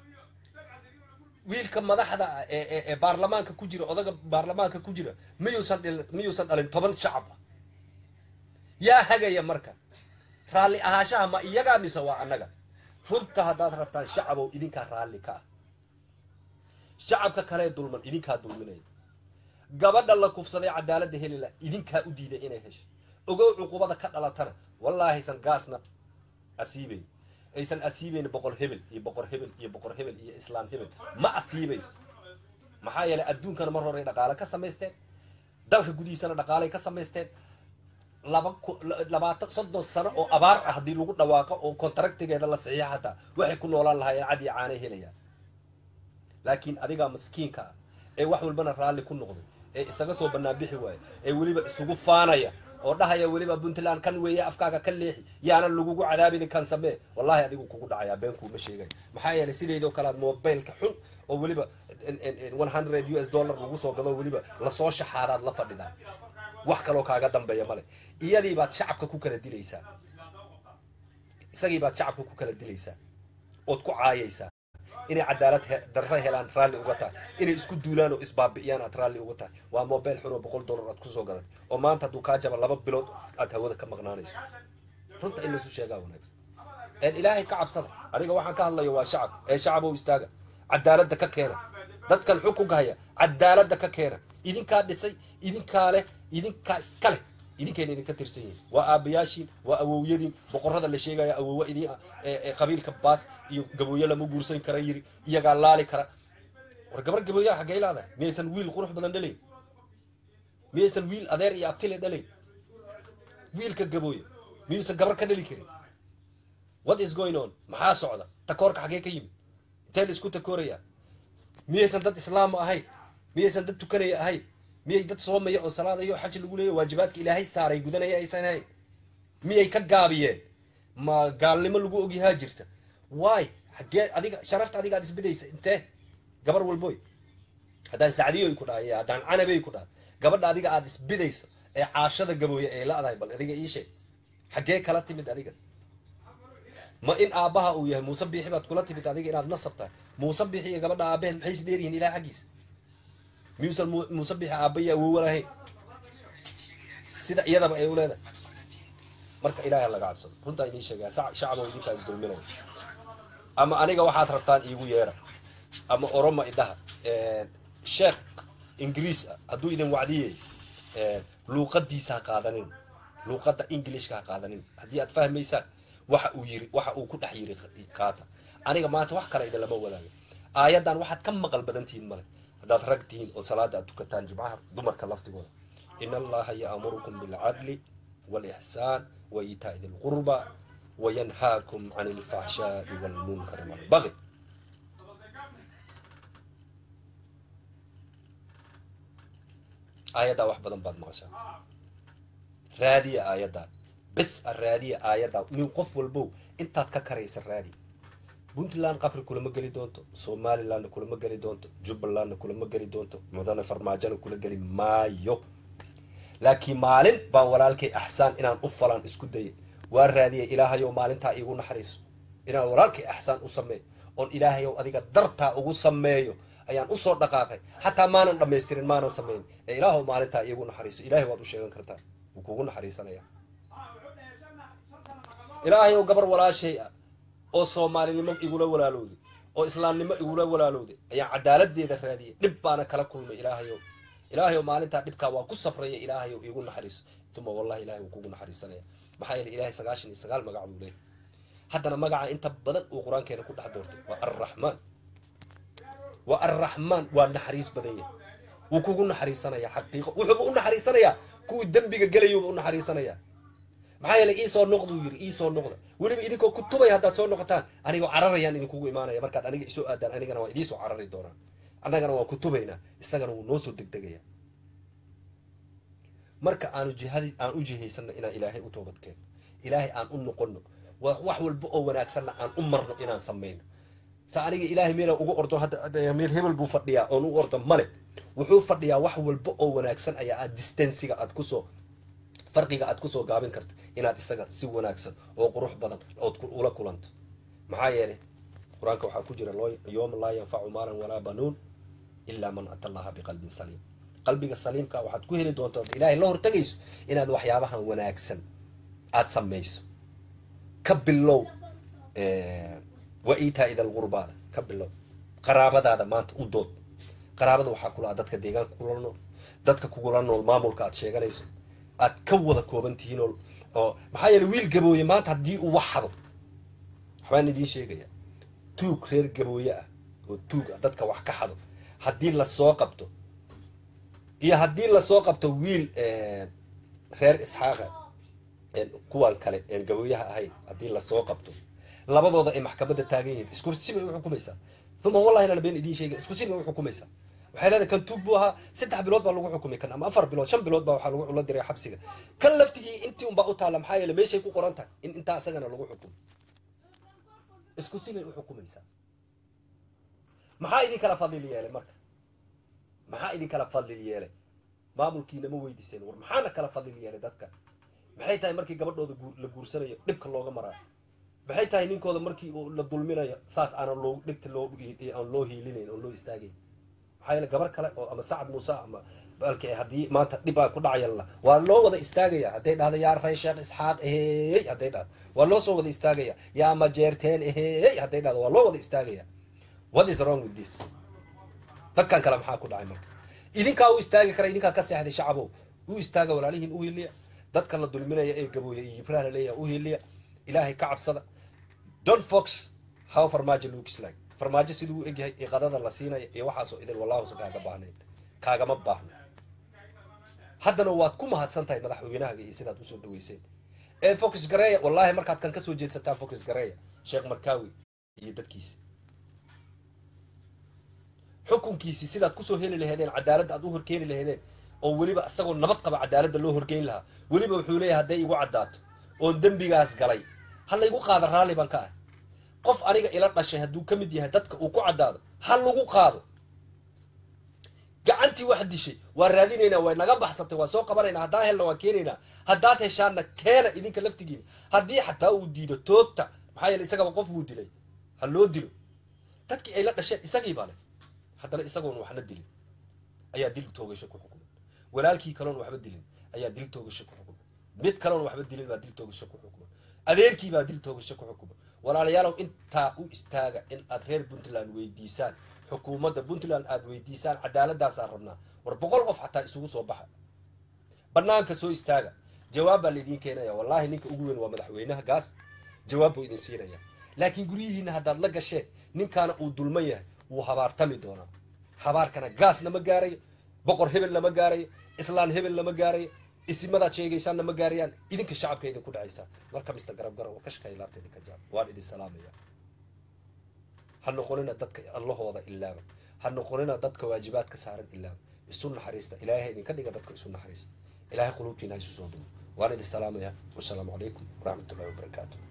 wiilka madaxda ah ee ee baarlamaanka ku jira odaga baarlamaanka ku jira miyuusan miyuusan dhalin toban shacaba yaa hagaya marka raalli ahaashaha ma iyagaa mise waa annaga runta haddaad rabtaan shacabow idinkaa raalli ka ah shacabka kalee dulman idinkaa dulminaya gabadha la kufsaday cadaaladda helila idinkaa u diiday inay hesho ogow cuqubada ka dhalatana wallaahi aysan gaasna asiibayn aysan asiibayn boqol hebel iyo boqor hebel iyo boqor hebel iyo islaam hebel ma asiibayso maxaa yeelay adduunkana mar hore dhaqaale ka samaysteen dalka gudihiisana dhaqaaley ka samaysteen laba labaatan soddon sano oo abaar ah haddii lagu dhawaaqo oo kontraktigeeda la saxiixa hataa waxay ku noolaan lahaayeen cad iyo caanay helayaan laakiin adigaa maskiinka ah ee wax walbana raalli ku noqday ee isaga soo banaanbixi waaya ee weliba isugu faanaya oo dhahaya waliba Puntland kan weeye afkaaga ka leexi yaana lagugu cadaabin kan samee wallahi adigu kugu dhacaya beenku ma sheegay maxaa yeelay sideedoo kala mobilka xun oo waliba one hundred U S dollar lagu soo gado waliba la soo shaxaaraad la fadhidaa wax kale oo kaaga dambeeya male iyadii baad shacabka ku kala dilaysaa isagii baad shacabka ku kala dilaysaa ood ku caayaysaa inay cadaalad darro helaan raalli uga tahay inay isku duulaan oo isbaabi'iyaan aad raalli uga tahay waa mobile xun oo boqol dollar aad ku soo gaday oo maanta hadduu kaa jaba laba bilood aad hawada ka maqnaanayso runta in laysu sheegaa wanaagsan een ilaahay ka cabsada aniga waxaan ka hadlayo waa shacab ee shacabow istaaga cadaaladda ka keena dadkan xukunka haya cadaaladda ka keena idinkaa dhisay idinkaa leh idinkaa iska leh idinkeena idinka tirsan yihiin waa aabayaashiin waa awowyadiin boqorrada la sheegaya awowa idin ee qabiilka baas iyo gabooyo lama guursan kara yiri iyagaa laali kara war gabar gabooyaha xaggay leedahay miyaysan wiil qurux badan dhalayn miyaysan wiil adeer iyo abtile dhalayn wiilka gabooyo miyaysan gabar ka dhali karin what is going on maxaa socda takoorka xaggee ka yimid intee la isku takooraya miyaysan dad islaam ahayn miyaysan dad tukanaya ahayn miyay dad soomaya oo salaadayo xaj lagu leeyahay waajibaadka ilaahay saaray gudanaya aysan ahayn miyay ka gaabiyeen ma gaalnimo lagu ogyahay jirta why xagee adiga sharafta adiga aad isbidaysa intee gabar walboy hadaan saacadiyo ku dhaayay hadaan canabay ku dhaay gabadha adiga aad isbidayso ee caashada gabooye ee laadahay bal adiga ii sheeg xagee kala timid adiga ma in aabaha uu yahay Muuse Biixi baad kula timid adiga inaad nasabtaa Muuse Biixi iyo gabadha aabeen maxay isdheerihiin ilaa xagiis miyuusan Muuse Biixi aabaya uu walahay sida iyadaba ay u leedahay marka ilaahay laga cabsado runta idin sheegay shacab oo idinka isdulminayo ama aniga waxaad rabtaan iigu yeera ama Oromo idaha ee sheekh Ingiriis hadduu idin wacdiyay ee luuqadiisa qaadanin luuqada Englishka qaadanin haddii aad fahmaysaan waxa uu yiri waxa uu ku dhex yiri qaata aniga maanta wax kale idin lama wadaago aayadan waxaad ka maqal badantiin male hadaad ragtiin oo salaada aad tukataan jumcaha dumarka laftigooda inna allaha ya'murukum bil adli wal ihsan wa ita'i dhil qurba wa yanhaakum 'anil fahsha'i wal munkari wal baghi ayada wax badan baad maqashaa raadiya ayada bas raadiya ayada min qof walbo intaad ka karaysa raadi Puntland qabri kulama gali doonto Somaliland kulama gali doonto Jubaland kulama gali doonto mudane farmaajo kula gali maayo laakiin maalin baa walaalkay ahsan inaan u falan isku day waa raadiya ilaahayo maalinta iigu naxariiso inaan walaalkay ahsan u sameeyo on ilaahayo adiga darta ugu sameeyo ayaan u soo dhaqaaqay hatta maanan dhameystirin maanan sameeyin ee ilaahayo maalinta iigu naxariiso ilaahay waad u sheegan kartaa uu kugu naxariisanaya ilaahayo gabar walaashay oo Soomaalinimo igula walaalowday oo islaamnimo igula walaalowday ayaa cadaaladeeda raadiyay dib baana kala kulmay ilaahayo ilaahayo maalinta dibka waa ku safrayay ilaahayo iigu naxariiso tuma wallahi ilaahay uu kugu naxariisanaya maxaa yeelay ilaahay sagaashan iyo sagaal magac uu leeyahay haddana magaca inta badan uu quraankeena ku dhex doortay waa ar-rahmaan waa ar-rahmaan waa naxariis badan yahay wuu kugu naxariisanaya xaqiiqo wuxuu u naxariisanaya kuwa dambiga galayo u naxariisanaya maxaa yeelay ii soo noqdo yiri ii soo noqdo waliba idinkoo ku tubay haddaad soo noqotaan aniga cararayaan idinkugu imaanaya markaad aniga isoo aadaan anigana waa idii soo carari doonaa annagana waa ku tubaynaa isagana wuu noo soo degdegaya marka aanu jihadi aan u jihaysano inaan ilaahay u toobad keeno ilaahay aan u noqono wax walba oo wanaagsanna aan u marno inaan sameeyno sa aniga ilaahay meel ugu ordo hadda meel hebel buu fadhiyaa oo uu ordo male wuxuu fadhiyaa wax walba oo wanaagsan ayaa aad distance-ga aad ku soo farqiga aad ku soo gaabin karto inaad isaga si wanaagsan oo qurux badan oo ula kulanto maxaa yeelay quraanka waxa ku jira yawm la yanfa'u maalan wala banuun illa man atallaha biqalbin salim qalbiga saliimka waxaad ku heli doontaa ilaahay la hortagayso inaad waxyaabahan wanaagsan aad sameeyso ka bilow ee wa ita idal qurbada ka bilow qaraabadaada maanta u dood qaraabada waxa kula dadka deegaanka kula nool dadka kugula nool maamulka aad sheeganayso aad ka wada koobantihiin oo maxaa yeelay wiil gabooye maanta hadii uu waxado waxbaan idin sheegaya tuug reer gabooye ah oo tuug dadka wax ka xado hadii la soo qabto iyo hadii la soo qabto wiil ee reer isxaaqa ee kuwan kale ee gabooyaha ahay hadii la soo qabto labadooda ay maxkamadda taagan yihiin isku sibay u xukumaysaa thumma wallahi inaan been idin sheegay isku sibay u xukumaysaa waxay leedahay kan tuug buu ahaa saddex bilood baa lagu xukumay kan ama afar bilood shan bilood baa waxaa lagu la diray xabsiga kan laftigii intii unbaa u taalla maxaa yeele meeshay ku qoran tahay in intaa isagana lagu xukumo isku sibay u xukumaysaa maxaa idin kala fadlil yeelay marka maxaa idin kala fadlil yeelay maamulkiina ma weydiiseen war maxaana kala fadlil yeelay dadka maxay tahay markii gabadhooda la guursanayo dhibka looga maraayo maxay tahay ninkooda markii la dulminayo saas aanan loo dhibta loo aan loo hiilinayn oo loo istaagayn maxaa yeele gabar kale oo ama sacad muuse ama balkii haddii maanta dhib aa ku dhacayalla waa loo wada istaagaya hadday dhahdo yaa rey sheekh isxaaq ehey hadday dhahdo waa loo soo wada istaagaya yaa majeerteen ehey hadday dhahdo waa loo wada istaagaya what is wrong with this dadkan kale maxaa ku dhacay marka idinkaa u istaagi kara idinkaa ka seexday shacabow u istaaga walaalihiin u hiliya dadka la dulminaya ee gabooya iyo ibraah la leeyahay u hiliya ilaahay ka cabsada don't fox how farmaajo looks like farmaajo siduu u egyahay ee qadada la siinayo iyo waxaasoo idin wallahu kaaga baahnayn kaagama baahna haddana waad ku mahadsan tahay madaxweynahaaga iyo sidaad usoo dhaweyseen ee fox gareeya wallahi markaad kan ka soo jeedsataan fox gareeya sheekh markaawi iyo dadkiisa xukunkiisii sidaad kusoo heli laheedeen cadaaladda aad u horkeeni laheedeen oo weliba isagoo nabad qaba cadaaladda loo horgeyn lahaa weliba wuxuu leeyahay hadday igu caddaato oon dembigaas galay ha laygu qaado raalli baan ka ah qof aniga ila dhashay hadduu ka mid yahay dadka uu ku caddaado ha lagu qaado gacantii wax dishay waa raadinaynaa waa naga baxsatay waa soo qabanaynaa haddaan helna waan keenaynaa haddaad heshaanna keena idinka laftigiina haddii xataa uu diido toogta maxaa yeele isagaba qof buu dilay ha loo dilo dadkii ay la dhasheen isagii baa leh haddana isagoon waxna dilin ayaa dil toogasho ku xukumay walaalkii kaloon waxba dilin ayaa dil toogasho ku xukumay mid kaloon waxba dilin baa dil toogasho ku xukumay adeerkii baa dil toogasho ku xukumay walaalayaalow intaa u istaaga in aad reer puntland weydiisaan xukuumadda puntland aad weydiisaan cadaaladdaasaan rabnaa war boqol qof xataa isugu soo baxa banaanka soo istaaga jawaab baa laydin keenaya wallaahi ninka ugu weyn waa madaxweynaha gaas jawaab buu idin siinaya laakiin guryihiina haddaad la gasheen ninkaana uu dulman yahay wuu habaartami doonaa habaarkana gaas lama gaarayo boqor hebel lama gaarayo islaan hebel lama gaarayo isimadaad sheegaysaan lama gaarayaan idinka shacabka idinku dhacaysaa marka mister garab garan waa kashkay laabta idinka jaab waan idin salaamaya ha noqonina dadka allahooda ilaaba ha noqonina dadka waajibaadka saaran ilaaba isu naxariista ilaahay idinka dhiga dadka isu naxariista ilaahay quluubtiina ha isu soo dumo waan idin salaamaya wasalaamu calaykum waraxmatullahi wabarakaatu